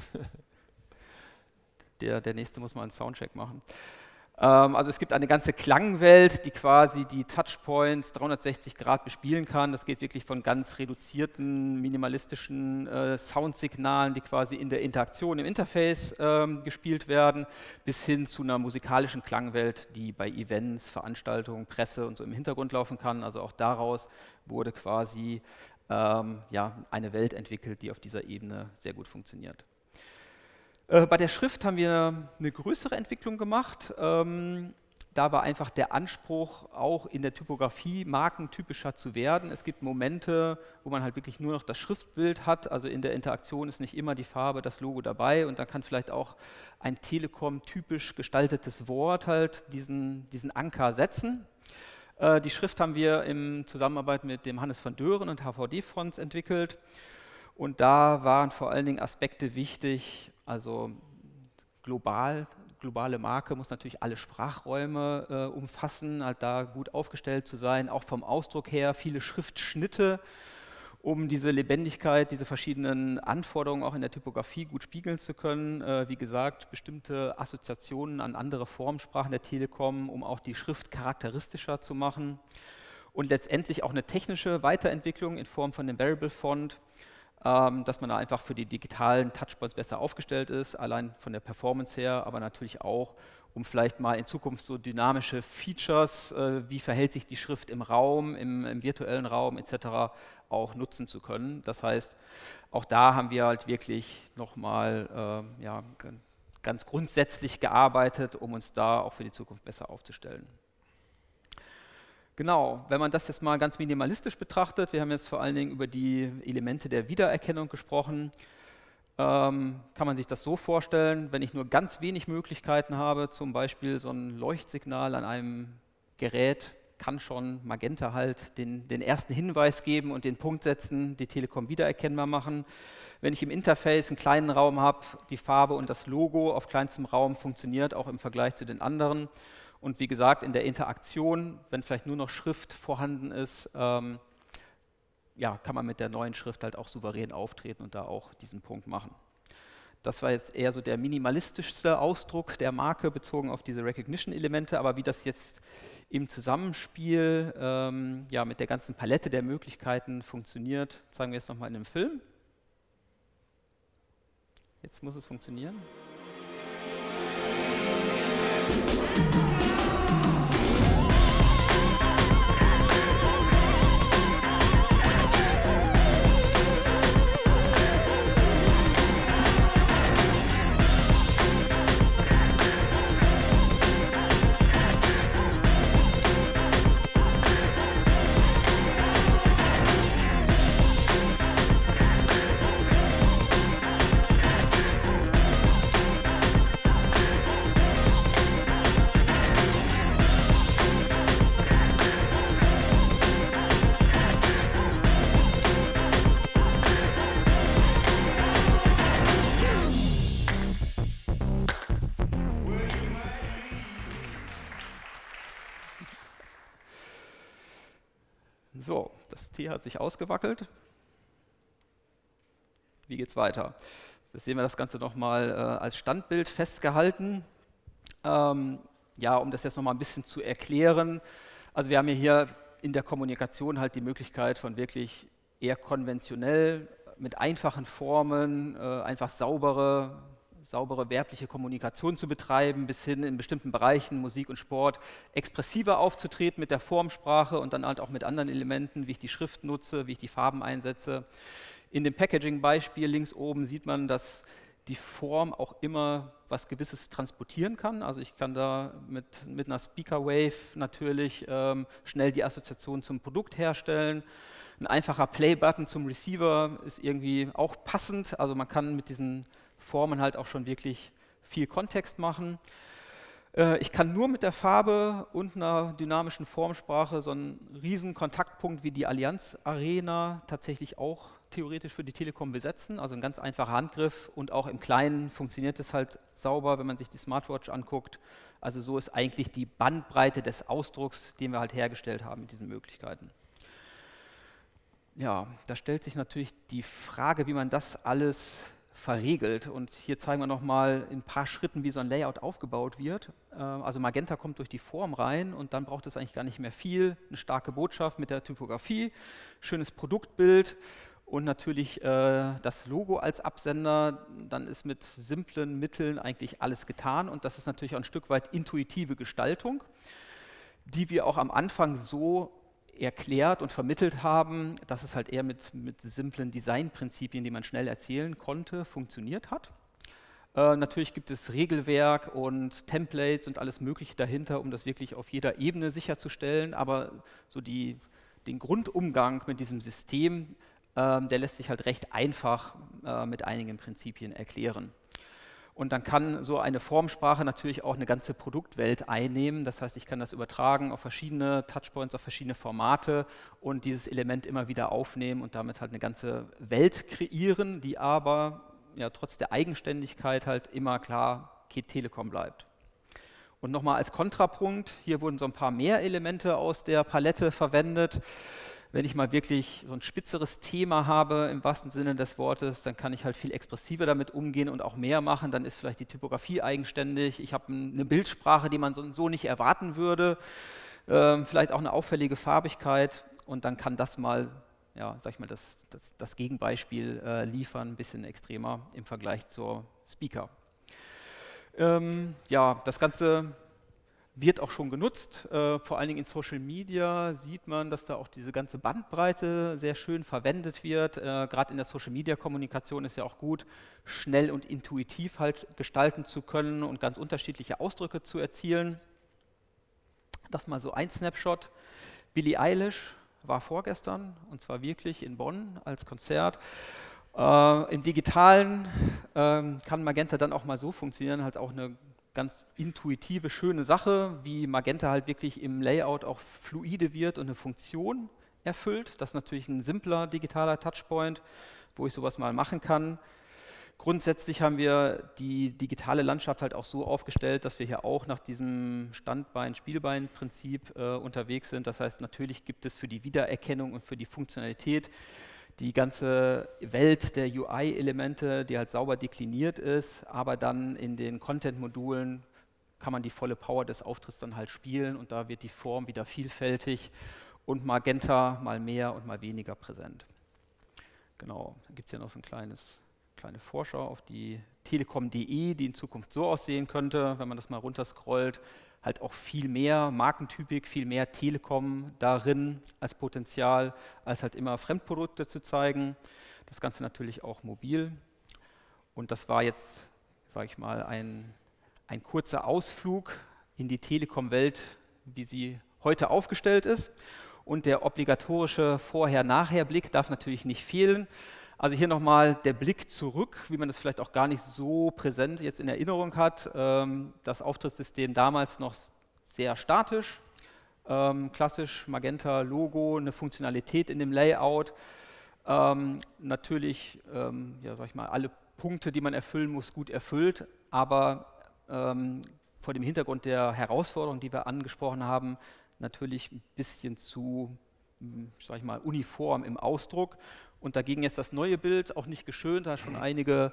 Der, der nächste muss mal einen Soundcheck machen. Ähm, also es gibt eine ganze Klangwelt, die quasi die Touchpoints dreihundertsechzig Grad bespielen kann. Das geht wirklich von ganz reduzierten, minimalistischen äh, Soundsignalen, die quasi in der Interaktion im Interface ähm, gespielt werden, bis hin zu einer musikalischen Klangwelt, die bei Events, Veranstaltungen, Presse und so im Hintergrund laufen kann. Also auch daraus wurde quasi ähm, ja, eine Welt entwickelt, die auf dieser Ebene sehr gut funktioniert. Bei der Schrift haben wir eine größere Entwicklung gemacht. Ähm, da war einfach der Anspruch, auch in der Typografie markentypischer zu werden. Es gibt Momente, wo man halt wirklich nur noch das Schriftbild hat. Also in der Interaktion ist nicht immer die Farbe, das Logo dabei. Und dann kann vielleicht auch ein Telekom-typisch gestaltetes Wort halt diesen, diesen Anker setzen. Äh, die Schrift haben wir in Zusammenarbeit mit dem Hannes van Deuren und H V D-Fonts entwickelt. Und da waren vor allen Dingen Aspekte wichtig, also global, globale Marke muss natürlich alle Sprachräume äh, umfassen, halt da gut aufgestellt zu sein, auch vom Ausdruck her viele Schriftschnitte, um diese Lebendigkeit, diese verschiedenen Anforderungen auch in der Typografie gut spiegeln zu können. Äh, wie gesagt, bestimmte Assoziationen an andere Formsprachen der Telekom, um auch die Schrift charakteristischer zu machen. Und letztendlich auch eine technische Weiterentwicklung in Form von dem Variable Font, dass man da einfach für die digitalen Touchpoints besser aufgestellt ist, allein von der Performance her, aber natürlich auch, um vielleicht mal in Zukunft so dynamische Features, äh, wie verhält sich die Schrift im Raum, im, im virtuellen Raum et cetera auch nutzen zu können. Das heißt, auch da haben wir halt wirklich nochmal äh, ja, ganz grundsätzlich gearbeitet, um uns da auch für die Zukunft besser aufzustellen. Genau, wenn man das jetzt mal ganz minimalistisch betrachtet, wir haben jetzt vor allen Dingen über die Elemente der Wiedererkennung gesprochen, ähm, kann man sich das so vorstellen, wenn ich nur ganz wenig Möglichkeiten habe, zum Beispiel so ein Leuchtsignal an einem Gerät, kann schon Magenta halt den, den ersten Hinweis geben und den Punkt setzen, die Telekom wiedererkennbar machen. Wenn ich im Interface einen kleinen Raum habe, die Farbe und das Logo auf kleinstem Raum funktioniert, auch im Vergleich zu den anderen. Und wie gesagt, in der Interaktion, wenn vielleicht nur noch Schrift vorhanden ist, ähm, ja, kann man mit der neuen Schrift halt auch souverän auftreten und da auch diesen Punkt machen. Das war jetzt eher so der minimalistischste Ausdruck der Marke bezogen auf diese Recognition-Elemente, aber wie das jetzt im Zusammenspiel ähm, ja, mit der ganzen Palette der Möglichkeiten funktioniert, zeigen wir jetzt nochmal in einem Film. Jetzt muss es funktionieren. So, das T hat sich ausgewackelt. Wie geht es weiter? Jetzt sehen wir das Ganze nochmal äh, als Standbild festgehalten. Ähm, ja, um das jetzt nochmal ein bisschen zu erklären. Also wir haben hier in der Kommunikation halt die Möglichkeit von wirklich eher konventionell, mit einfachen Formen, äh, einfach saubere, saubere werbliche Kommunikation zu betreiben, bis hin in bestimmten Bereichen, Musik und Sport, expressiver aufzutreten mit der Formsprache und dann halt auch mit anderen Elementen, wie ich die Schrift nutze, wie ich die Farben einsetze. In dem Packaging-Beispiel links oben sieht man, dass die Form auch immer was Gewisses transportieren kann. Also ich kann da mit, mit einer Speaker Wave natürlich ähm, schnell die Assoziation zum Produkt herstellen. Ein einfacher Play-Button zum Receiver ist irgendwie auch passend. Also man kann mit diesen Formen halt auch schon wirklich viel Kontext machen. Äh, ich kann nur mit der Farbe und einer dynamischen Formsprache so einen riesen Kontaktpunkt wie die Allianz Arena tatsächlich auch theoretisch für die Telekom besetzen, also ein ganz einfacher Handgriff und auch im Kleinen funktioniert es halt sauber, wenn man sich die Smartwatch anguckt. Also so ist eigentlich die Bandbreite des Ausdrucks, den wir halt hergestellt haben mit diesen Möglichkeiten. Ja, da stellt sich natürlich die Frage, wie man das alles verriegelt. Und hier zeigen wir nochmal in ein paar Schritten, wie so ein Layout aufgebaut wird. Also Magenta kommt durch die Form rein und dann braucht es eigentlich gar nicht mehr viel. Eine starke Botschaft mit der Typografie, schönes Produktbild. Und natürlich äh, das Logo als Absender, dann ist mit simplen Mitteln eigentlich alles getan. Und das ist natürlich auch ein Stück weit intuitive Gestaltung, die wir auch am Anfang so erklärt und vermittelt haben, dass es halt eher mit, mit simplen Designprinzipien, die man schnell erzählen konnte, funktioniert hat. Äh, natürlich gibt es Regelwerk und Templates und alles Mögliche dahinter, um das wirklich auf jeder Ebene sicherzustellen. Aber so die, den Grundumgang mit diesem System, Ähm, der lässt sich halt recht einfach äh, mit einigen Prinzipien erklären. Und dann kann so eine Formsprache natürlich auch eine ganze Produktwelt einnehmen. Das heißt, ich kann das übertragen auf verschiedene Touchpoints, auf verschiedene Formate und dieses Element immer wieder aufnehmen und damit halt eine ganze Welt kreieren, die aber ja, trotz der Eigenständigkeit halt immer klar Telekom bleibt. Und nochmal als Kontrapunkt, hier wurden so ein paar mehr Elemente aus der Palette verwendet. Wenn ich mal wirklich so ein spitzeres Thema habe, im wahrsten Sinne des Wortes, dann kann ich halt viel expressiver damit umgehen und auch mehr machen. Dann ist vielleicht die Typografie eigenständig. Ich habe eine Bildsprache, die man so, so nicht erwarten würde. Ähm, vielleicht auch eine auffällige Farbigkeit. Und dann kann das mal, ja, sag ich mal, das, das, das Gegenbeispiel äh, liefern, ein bisschen extremer im Vergleich zur Speaker. Ähm, ja, das Ganze wird auch schon genutzt, äh, vor allen Dingen in Social Media sieht man, dass da auch diese ganze Bandbreite sehr schön verwendet wird. Äh, Gerade in der Social Media Kommunikation ist ja auch gut, schnell und intuitiv halt gestalten zu können und ganz unterschiedliche Ausdrücke zu erzielen. Das mal so ein Snapshot. Billie Eilish war vorgestern und zwar wirklich in Bonn als Konzert. Äh, Im Digitalen äh, kann Magenta dann auch mal so funktionieren, halt auch eine ganz intuitive, schöne Sache, wie Magenta halt wirklich im Layout auch fluide wird und eine Funktion erfüllt. Das ist natürlich ein simpler digitaler Touchpoint, wo ich sowas mal machen kann. Grundsätzlich haben wir die digitale Landschaft halt auch so aufgestellt, dass wir hier auch nach diesem Standbein-Spielbein-Prinzip äh, unterwegs sind. Das heißt, natürlich gibt es für die Wiedererkennung und für die Funktionalität die ganze Welt der U I-Elemente, die halt sauber dekliniert ist, aber dann in den Content-Modulen kann man die volle Power des Auftritts dann halt spielen und da wird die Form wieder vielfältig und Magenta mal mehr und mal weniger präsent. Genau, da gibt es ja noch so ein kleines, kleine Vorschau auf die Telekom punkt de, die in Zukunft so aussehen könnte, wenn man das mal runterscrollt, halt auch viel mehr Markentypik, viel mehr Telekom darin als Potenzial, als halt immer Fremdprodukte zu zeigen. Das Ganze natürlich auch mobil. Und das war jetzt, sage ich mal, ein, ein kurzer Ausflug in die Telekom-Welt, wie sie heute aufgestellt ist. Und der obligatorische Vorher-Nachher-Blick darf natürlich nicht fehlen. Also hier nochmal der Blick zurück, wie man das vielleicht auch gar nicht so präsent jetzt in Erinnerung hat. Ähm, das Auftrittssystem damals noch sehr statisch, ähm, klassisch Magenta-Logo, eine Funktionalität in dem Layout. Ähm, natürlich, ähm, ja, sag ich mal, alle Punkte, die man erfüllen muss, gut erfüllt, aber ähm, vor dem Hintergrund der Herausforderungen, die wir angesprochen haben, natürlich ein bisschen zu, sag ich mal, uniform im Ausdruck. Und dagegen ist das neue Bild auch nicht geschönt, da schon einige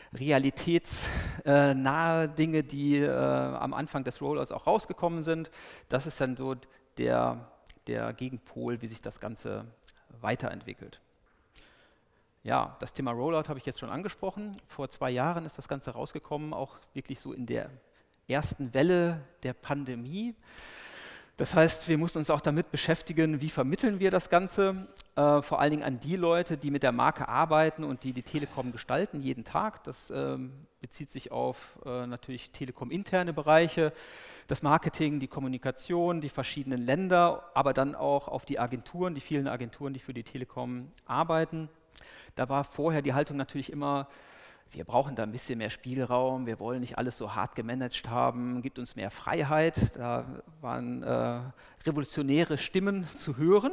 realitätsnahe Dinge, die äh, am Anfang des Rollouts auch rausgekommen sind. Das ist dann so der, der Gegenpol, wie sich das Ganze weiterentwickelt. Ja, das Thema Rollout habe ich jetzt schon angesprochen. Vor zwei Jahren ist das Ganze rausgekommen, auch wirklich so in der ersten Welle der Pandemie. Das heißt, wir mussten uns auch damit beschäftigen, wie vermitteln wir das Ganze, äh, vor allen Dingen an die Leute, die mit der Marke arbeiten und die die Telekom gestalten, jeden Tag. Das ähm, bezieht sich auf äh, natürlich Telekom-interne Bereiche, das Marketing, die Kommunikation, die verschiedenen Länder, aber dann auch auf die Agenturen, die vielen Agenturen, die für die Telekom arbeiten. Da war vorher die Haltung natürlich immer, wir brauchen da ein bisschen mehr Spielraum, wir wollen nicht alles so hart gemanagt haben, gibt uns mehr Freiheit. Da waren äh, revolutionäre Stimmen zu hören.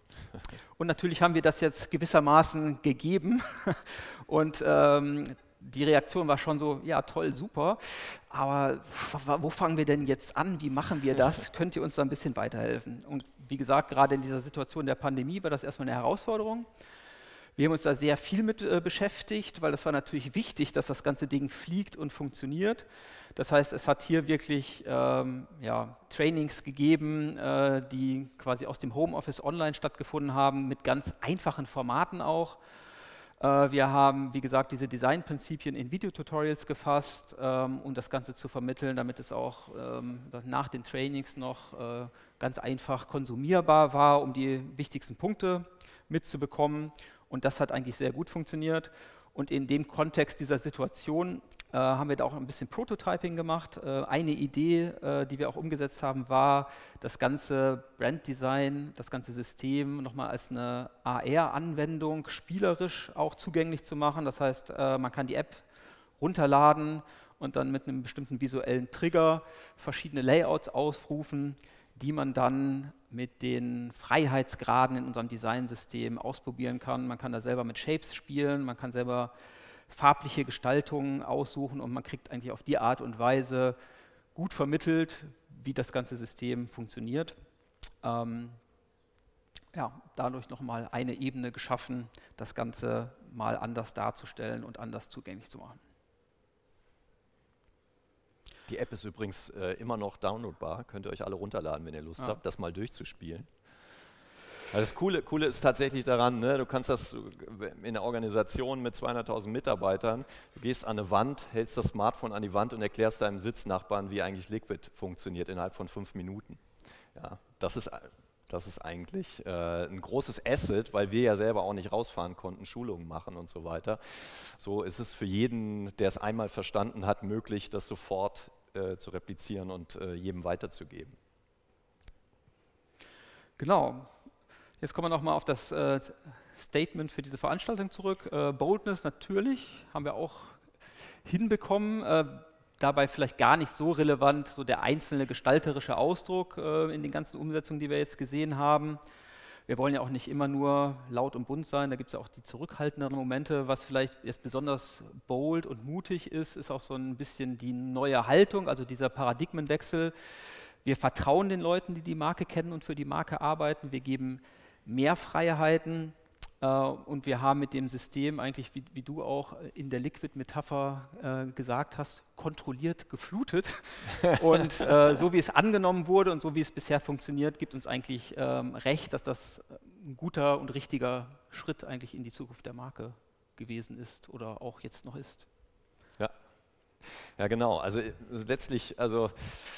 Und natürlich haben wir das jetzt gewissermaßen gegeben. Und ähm, die Reaktion war schon so, ja toll, super, aber wo fangen wir denn jetzt an, wie machen wir das? Könnt ihr uns da ein bisschen weiterhelfen? Und wie gesagt, gerade in dieser Situation der Pandemie war das erstmal eine Herausforderung. Wir haben uns da sehr viel mit äh, beschäftigt, weil das war natürlich wichtig, dass das ganze Ding fliegt und funktioniert. Das heißt, es hat hier wirklich ähm, ja, Trainings gegeben, äh, die quasi aus dem Homeoffice online stattgefunden haben, mit ganz einfachen Formaten auch. Äh, wir haben, wie gesagt, diese Designprinzipien in Videotutorials gefasst, ähm, um das Ganze zu vermitteln, damit es auch ähm, nach den Trainings noch äh, ganz einfach konsumierbar war, um die wichtigsten Punkte mitzubekommen. Und das hat eigentlich sehr gut funktioniert. Und in dem Kontext dieser Situation äh, haben wir da auch ein bisschen Prototyping gemacht. Äh, eine Idee, äh, die wir auch umgesetzt haben, war, das ganze Branddesign, das ganze System nochmal als eine A R-Anwendung spielerisch auch zugänglich zu machen. Das heißt, äh, man kann die App runterladen und dann mit einem bestimmten visuellen Trigger verschiedene Layouts aufrufen, die man dann mit den Freiheitsgraden in unserem Designsystem ausprobieren kann. Man kann da selber mit Shapes spielen, man kann selber farbliche Gestaltungen aussuchen und man kriegt eigentlich auf die Art und Weise gut vermittelt, wie das ganze System funktioniert. Ähm, ja, dadurch nochmal eine Ebene geschaffen, das Ganze mal anders darzustellen und anders zugänglich zu machen. Die App ist übrigens äh, immer noch downloadbar, könnt ihr euch alle runterladen, wenn ihr Lust ja. habt, das mal durchzuspielen. Also das Coole, Coole ist tatsächlich daran, ne, du kannst das in einer Organisation mit zweihunderttausend Mitarbeitern, du gehst an eine Wand, hältst das Smartphone an die Wand und erklärst deinem Sitznachbarn, wie eigentlich Liquid funktioniert innerhalb von fünf Minuten. Ja, das ist, das ist eigentlich äh, ein großes Asset, weil wir ja selber auch nicht rausfahren konnten, Schulungen machen und so weiter. So ist es für jeden, der es einmal verstanden hat, möglich, das sofort äh, zu replizieren und äh, jedem weiterzugeben. Genau. Jetzt kommen wir nochmal auf das äh, Statement für diese Veranstaltung zurück. Äh, Boldness natürlich, haben wir auch hinbekommen. Äh, dabei vielleicht gar nicht so relevant, so der einzelne gestalterische Ausdruck äh, in den ganzen Umsetzungen, die wir jetzt gesehen haben. Wir wollen ja auch nicht immer nur laut und bunt sein, da gibt es ja auch die zurückhaltenderen Momente. Was vielleicht jetzt besonders bold und mutig ist, ist auch so ein bisschen die neue Haltung, also dieser Paradigmenwechsel. Wir vertrauen den Leuten, die die Marke kennen und für die Marke arbeiten. Wir geben mehr Freiheiten äh, und wir haben mit dem System eigentlich, wie, wie du auch in der Liquid-Metapher äh, gesagt hast, kontrolliert geflutet. Und äh, so wie es angenommen wurde und so wie es bisher funktioniert, gibt uns eigentlich ähm, recht, dass das ein guter und richtiger Schritt eigentlich in die Zukunft der Marke gewesen ist oder auch jetzt noch ist. Ja, ja genau. Also letztlich, also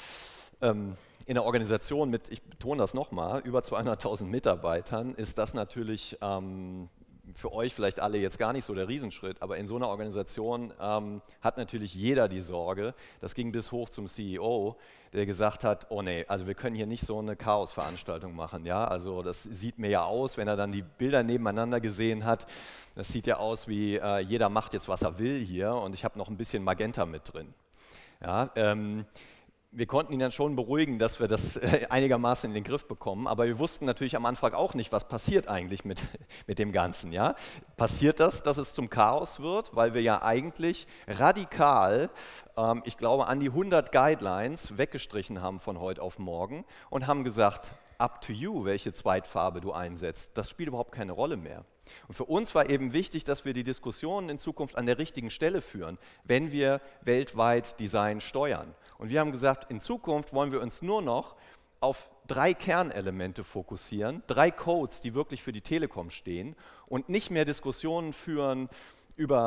ähm, in einer Organisation mit, ich betone das nochmal, über zweihunderttausend Mitarbeitern ist das natürlich ähm, für euch vielleicht alle jetzt gar nicht so der Riesenschritt, aber in so einer Organisation ähm, hat natürlich jeder die Sorge, das ging bis hoch zum C E O, der gesagt hat, oh nee, also wir können hier nicht so eine Chaosveranstaltung machen, ja, also das sieht mir ja aus, wenn er dann die Bilder nebeneinander gesehen hat, das sieht ja aus wie, äh, jeder macht jetzt, was er will hier und ich habe noch ein bisschen Magenta mit drin. Ja, ähm, Wir konnten ihn dann schon beruhigen, dass wir das einigermaßen in den Griff bekommen, aber wir wussten natürlich am Anfang auch nicht, was passiert eigentlich mit, mit dem Ganzen. Ja? Passiert das, dass es zum Chaos wird, weil wir ja eigentlich radikal, ähm, ich glaube, an die hundert Guidelines weggestrichen haben von heute auf morgen und haben gesagt, up to you, welche Zweitfarbe du einsetzt, das spielt überhaupt keine Rolle mehr. Und für uns war eben wichtig, dass wir die Diskussionen in Zukunft an der richtigen Stelle führen, wenn wir weltweit Design steuern. Und wir haben gesagt, in Zukunft wollen wir uns nur noch auf drei Kernelemente fokussieren, drei Codes, die wirklich für die Telekom stehen und nicht mehr Diskussionen führen über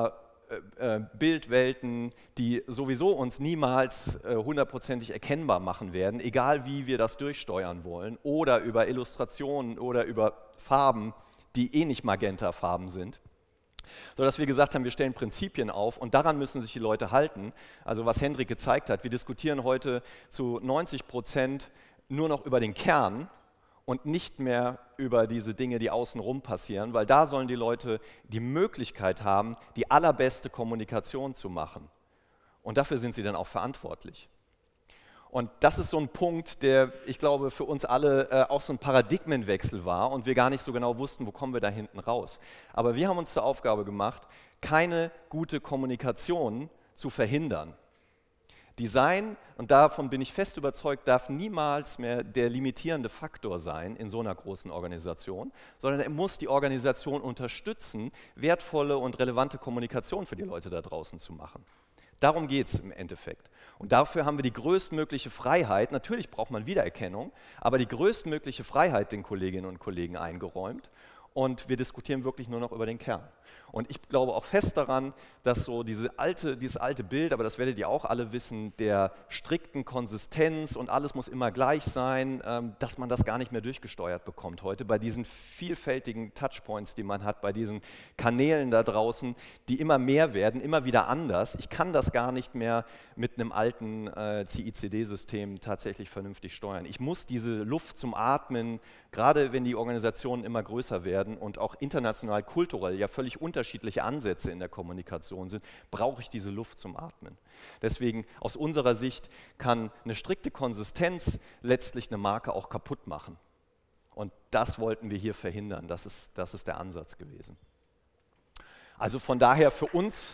äh, Bildwelten, die sowieso uns niemals äh, hundertprozentig erkennbar machen werden, egal wie wir das durchsteuern wollen, oder über Illustrationen oder über Farben, die eh nicht Magenta-Farben sind. Sodass wir gesagt haben, wir stellen Prinzipien auf und daran müssen sich die Leute halten. Also was Hendrik gezeigt hat, wir diskutieren heute zu neunzig Prozent nur noch über den Kern und nicht mehr über diese Dinge, die außenrum passieren, weil da sollen die Leute die Möglichkeit haben, die allerbeste Kommunikation zu machen. Und dafür sind sie dann auch verantwortlich. Und das ist so ein Punkt, der, ich glaube, für uns alle äh, auch so ein Paradigmenwechsel war und wir gar nicht so genau wussten, wo kommen wir da hinten raus. Aber wir haben uns zur Aufgabe gemacht, keine gute Kommunikation zu verhindern. Design, und davon bin ich fest überzeugt, darf niemals mehr der limitierende Faktor sein in so einer großen Organisation, sondern er muss die Organisation unterstützen, wertvolle und relevante Kommunikation für die Leute da draußen zu machen. Darum geht es im Endeffekt. Und dafür haben wir die größtmögliche Freiheit, natürlich braucht man Wiedererkennung, aber die größtmögliche Freiheit den Kolleginnen und Kollegen eingeräumt. Und wir diskutieren wirklich nur noch über den Kern. Und ich glaube auch fest daran, dass so diese alte, dieses alte Bild, aber das werdet ihr auch alle wissen, der strikten Konsistenz und alles muss immer gleich sein, ähm, dass man das gar nicht mehr durchgesteuert bekommt heute bei diesen vielfältigen Touchpoints, die man hat, bei diesen Kanälen da draußen, die immer mehr werden, immer wieder anders. Ich kann das gar nicht mehr mit einem alten äh, C I C D-System tatsächlich vernünftig steuern. Ich muss diese Luft zum Atmen, gerade wenn die Organisationen immer größer werden und auch international, kulturell ja völlig unterschiedliche Ansätze in der Kommunikation sind, brauche ich diese Luft zum Atmen. Deswegen aus unserer Sicht kann eine strikte Konsistenz letztlich eine Marke auch kaputt machen. Und das wollten wir hier verhindern. Das ist, das ist der Ansatz gewesen. Also von daher für uns,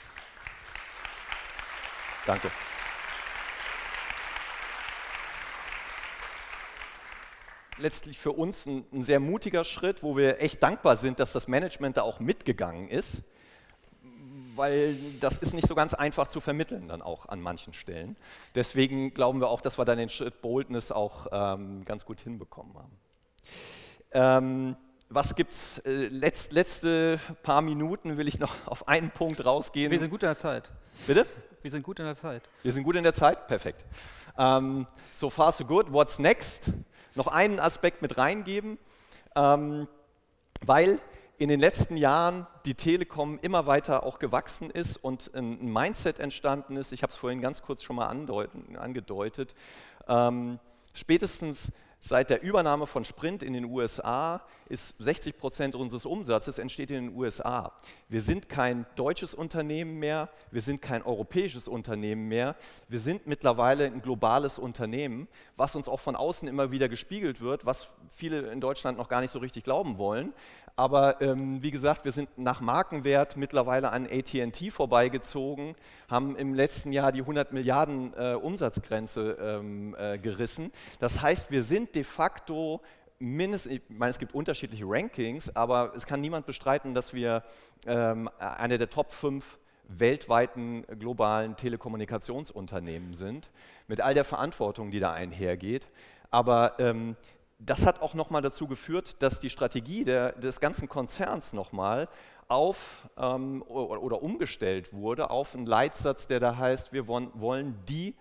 danke. Letztlich für uns ein, ein sehr mutiger Schritt, wo wir echt dankbar sind, dass das Management da auch mitgegangen ist, weil das ist nicht so ganz einfach zu vermitteln dann auch an manchen Stellen. Deswegen glauben wir auch, dass wir dann den Schritt Boldness auch ähm, ganz gut hinbekommen haben. Ähm, was gibt's? Äh, letzt, letzte paar Minuten will ich noch auf einen Punkt rausgehen. Wir sind gut in der Zeit. Bitte? Wir sind gut in der Zeit. Wir sind gut in der Zeit? Perfekt. Ähm, so far so good. What's next? Noch einen Aspekt mit reingeben, ähm, weil in den letzten Jahren die Telekom immer weiter auch gewachsen ist und ein Mindset entstanden ist. Ich habe es vorhin ganz kurz schon mal andeuten, angedeutet. Ähm, spätestens seit der Übernahme von Sprint in den U S A ist sechzig Prozent unseres Umsatzes entsteht in den U S A. Wir sind kein deutsches Unternehmen mehr, wir sind kein europäisches Unternehmen mehr, wir sind mittlerweile ein globales Unternehmen, was uns auch von außen immer wieder gespiegelt wird, was viele in Deutschland noch gar nicht so richtig glauben wollen. Aber ähm, wie gesagt, wir sind nach Markenwert mittlerweile an A T and T vorbeigezogen, haben im letzten Jahr die hundert Milliarden äh, Umsatzgrenze ähm, äh, gerissen. Das heißt, wir sind de facto mindestens, ich meine, es gibt unterschiedliche Rankings, aber es kann niemand bestreiten, dass wir ähm, eine der Top fünf weltweiten globalen Telekommunikationsunternehmen sind, mit all der Verantwortung, die da einhergeht. Aber ähm, das hat auch nochmal dazu geführt, dass die Strategie der, des ganzen Konzerns nochmal auf ähm, oder, oder umgestellt wurde auf einen Leitsatz, der da heißt, wir wollen, wollen die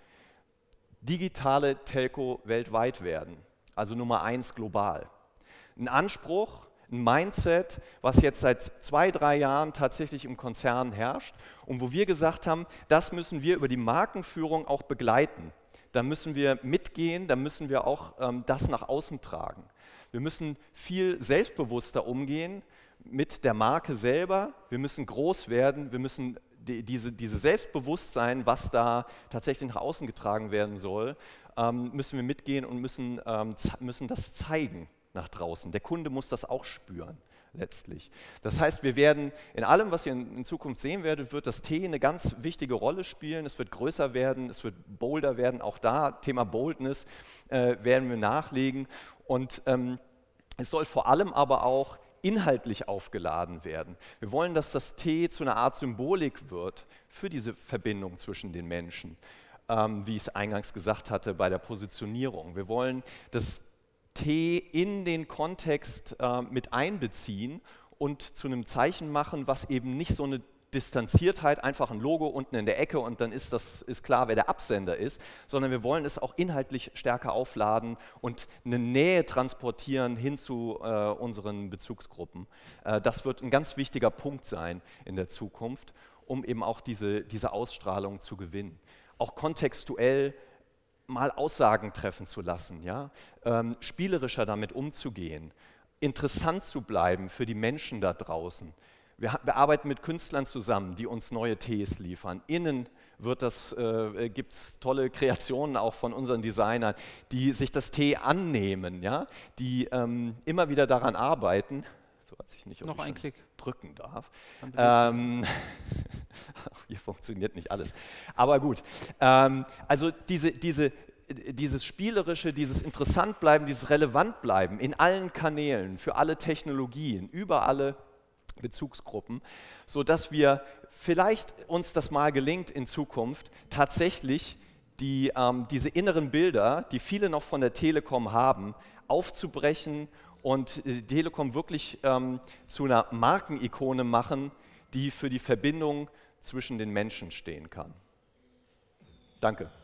digitale Telco weltweit werden, also Nummer eins global. Ein Anspruch, ein Mindset, was jetzt seit zwei, drei Jahren tatsächlich im Konzern herrscht und wo wir gesagt haben, das müssen wir über die Markenführung auch begleiten. Da müssen wir mitgehen, da müssen wir auch ähm, das nach außen tragen. Wir müssen viel selbstbewusster umgehen mit der Marke selber. Wir müssen groß werden, wir müssen die, diese, diese Selbstbewusstsein, was da tatsächlich nach außen getragen werden soll, ähm, müssen wir mitgehen und müssen, ähm, müssen das zeigen nach draußen. Der Kunde muss das auch spüren. Letztlich. Das heißt, wir werden in allem, was ihr in Zukunft sehen werdet, wird das T eine ganz wichtige Rolle spielen. Es wird größer werden, es wird bolder werden. Auch da, Thema Boldness, äh, werden wir nachlegen. Und ähm, es soll vor allem aber auch inhaltlich aufgeladen werden. Wir wollen, dass das T zu einer Art Symbolik wird für diese Verbindung zwischen den Menschen, ähm, wie ich es eingangs gesagt hatte bei der Positionierung. Wir wollen, dass T in den Kontext äh, mit einbeziehen und zu einem Zeichen machen, was eben nicht so eine Distanziertheit, einfach ein Logo unten in der Ecke und dann ist, das, ist klar, wer der Absender ist, sondern wir wollen es auch inhaltlich stärker aufladen und eine Nähe transportieren hin zu äh, unseren Bezugsgruppen. Äh, das wird ein ganz wichtiger Punkt sein in der Zukunft, um eben auch diese, diese Ausstrahlung zu gewinnen. Auch kontextuell mal Aussagen treffen zu lassen, ja? ähm, spielerischer damit umzugehen, interessant zu bleiben für die Menschen da draußen. Wir, wir arbeiten mit Künstlern zusammen, die uns neue Tees liefern. Innen wird das, äh, gibt es tolle Kreationen auch von unseren Designern, die sich das Tee annehmen, ja? Die ähm, immer wieder daran arbeiten. So, weiß ich nicht, ob Noch ich ein Klick drücken darf. Ähm, hier funktioniert nicht alles. Aber gut, ähm, also diese, diese, dieses Spielerische, dieses Interessantbleiben, dieses Relevantbleiben in allen Kanälen, für alle Technologien, über alle Bezugsgruppen, sodass wir vielleicht uns das mal gelingt in Zukunft, tatsächlich die, ähm, diese inneren Bilder, die viele noch von der Telekom haben, aufzubrechen und die Telekom wirklich ähm, zu einer Markenikone machen, die für die Verbindung zwischen den Menschen stehen kann. Danke.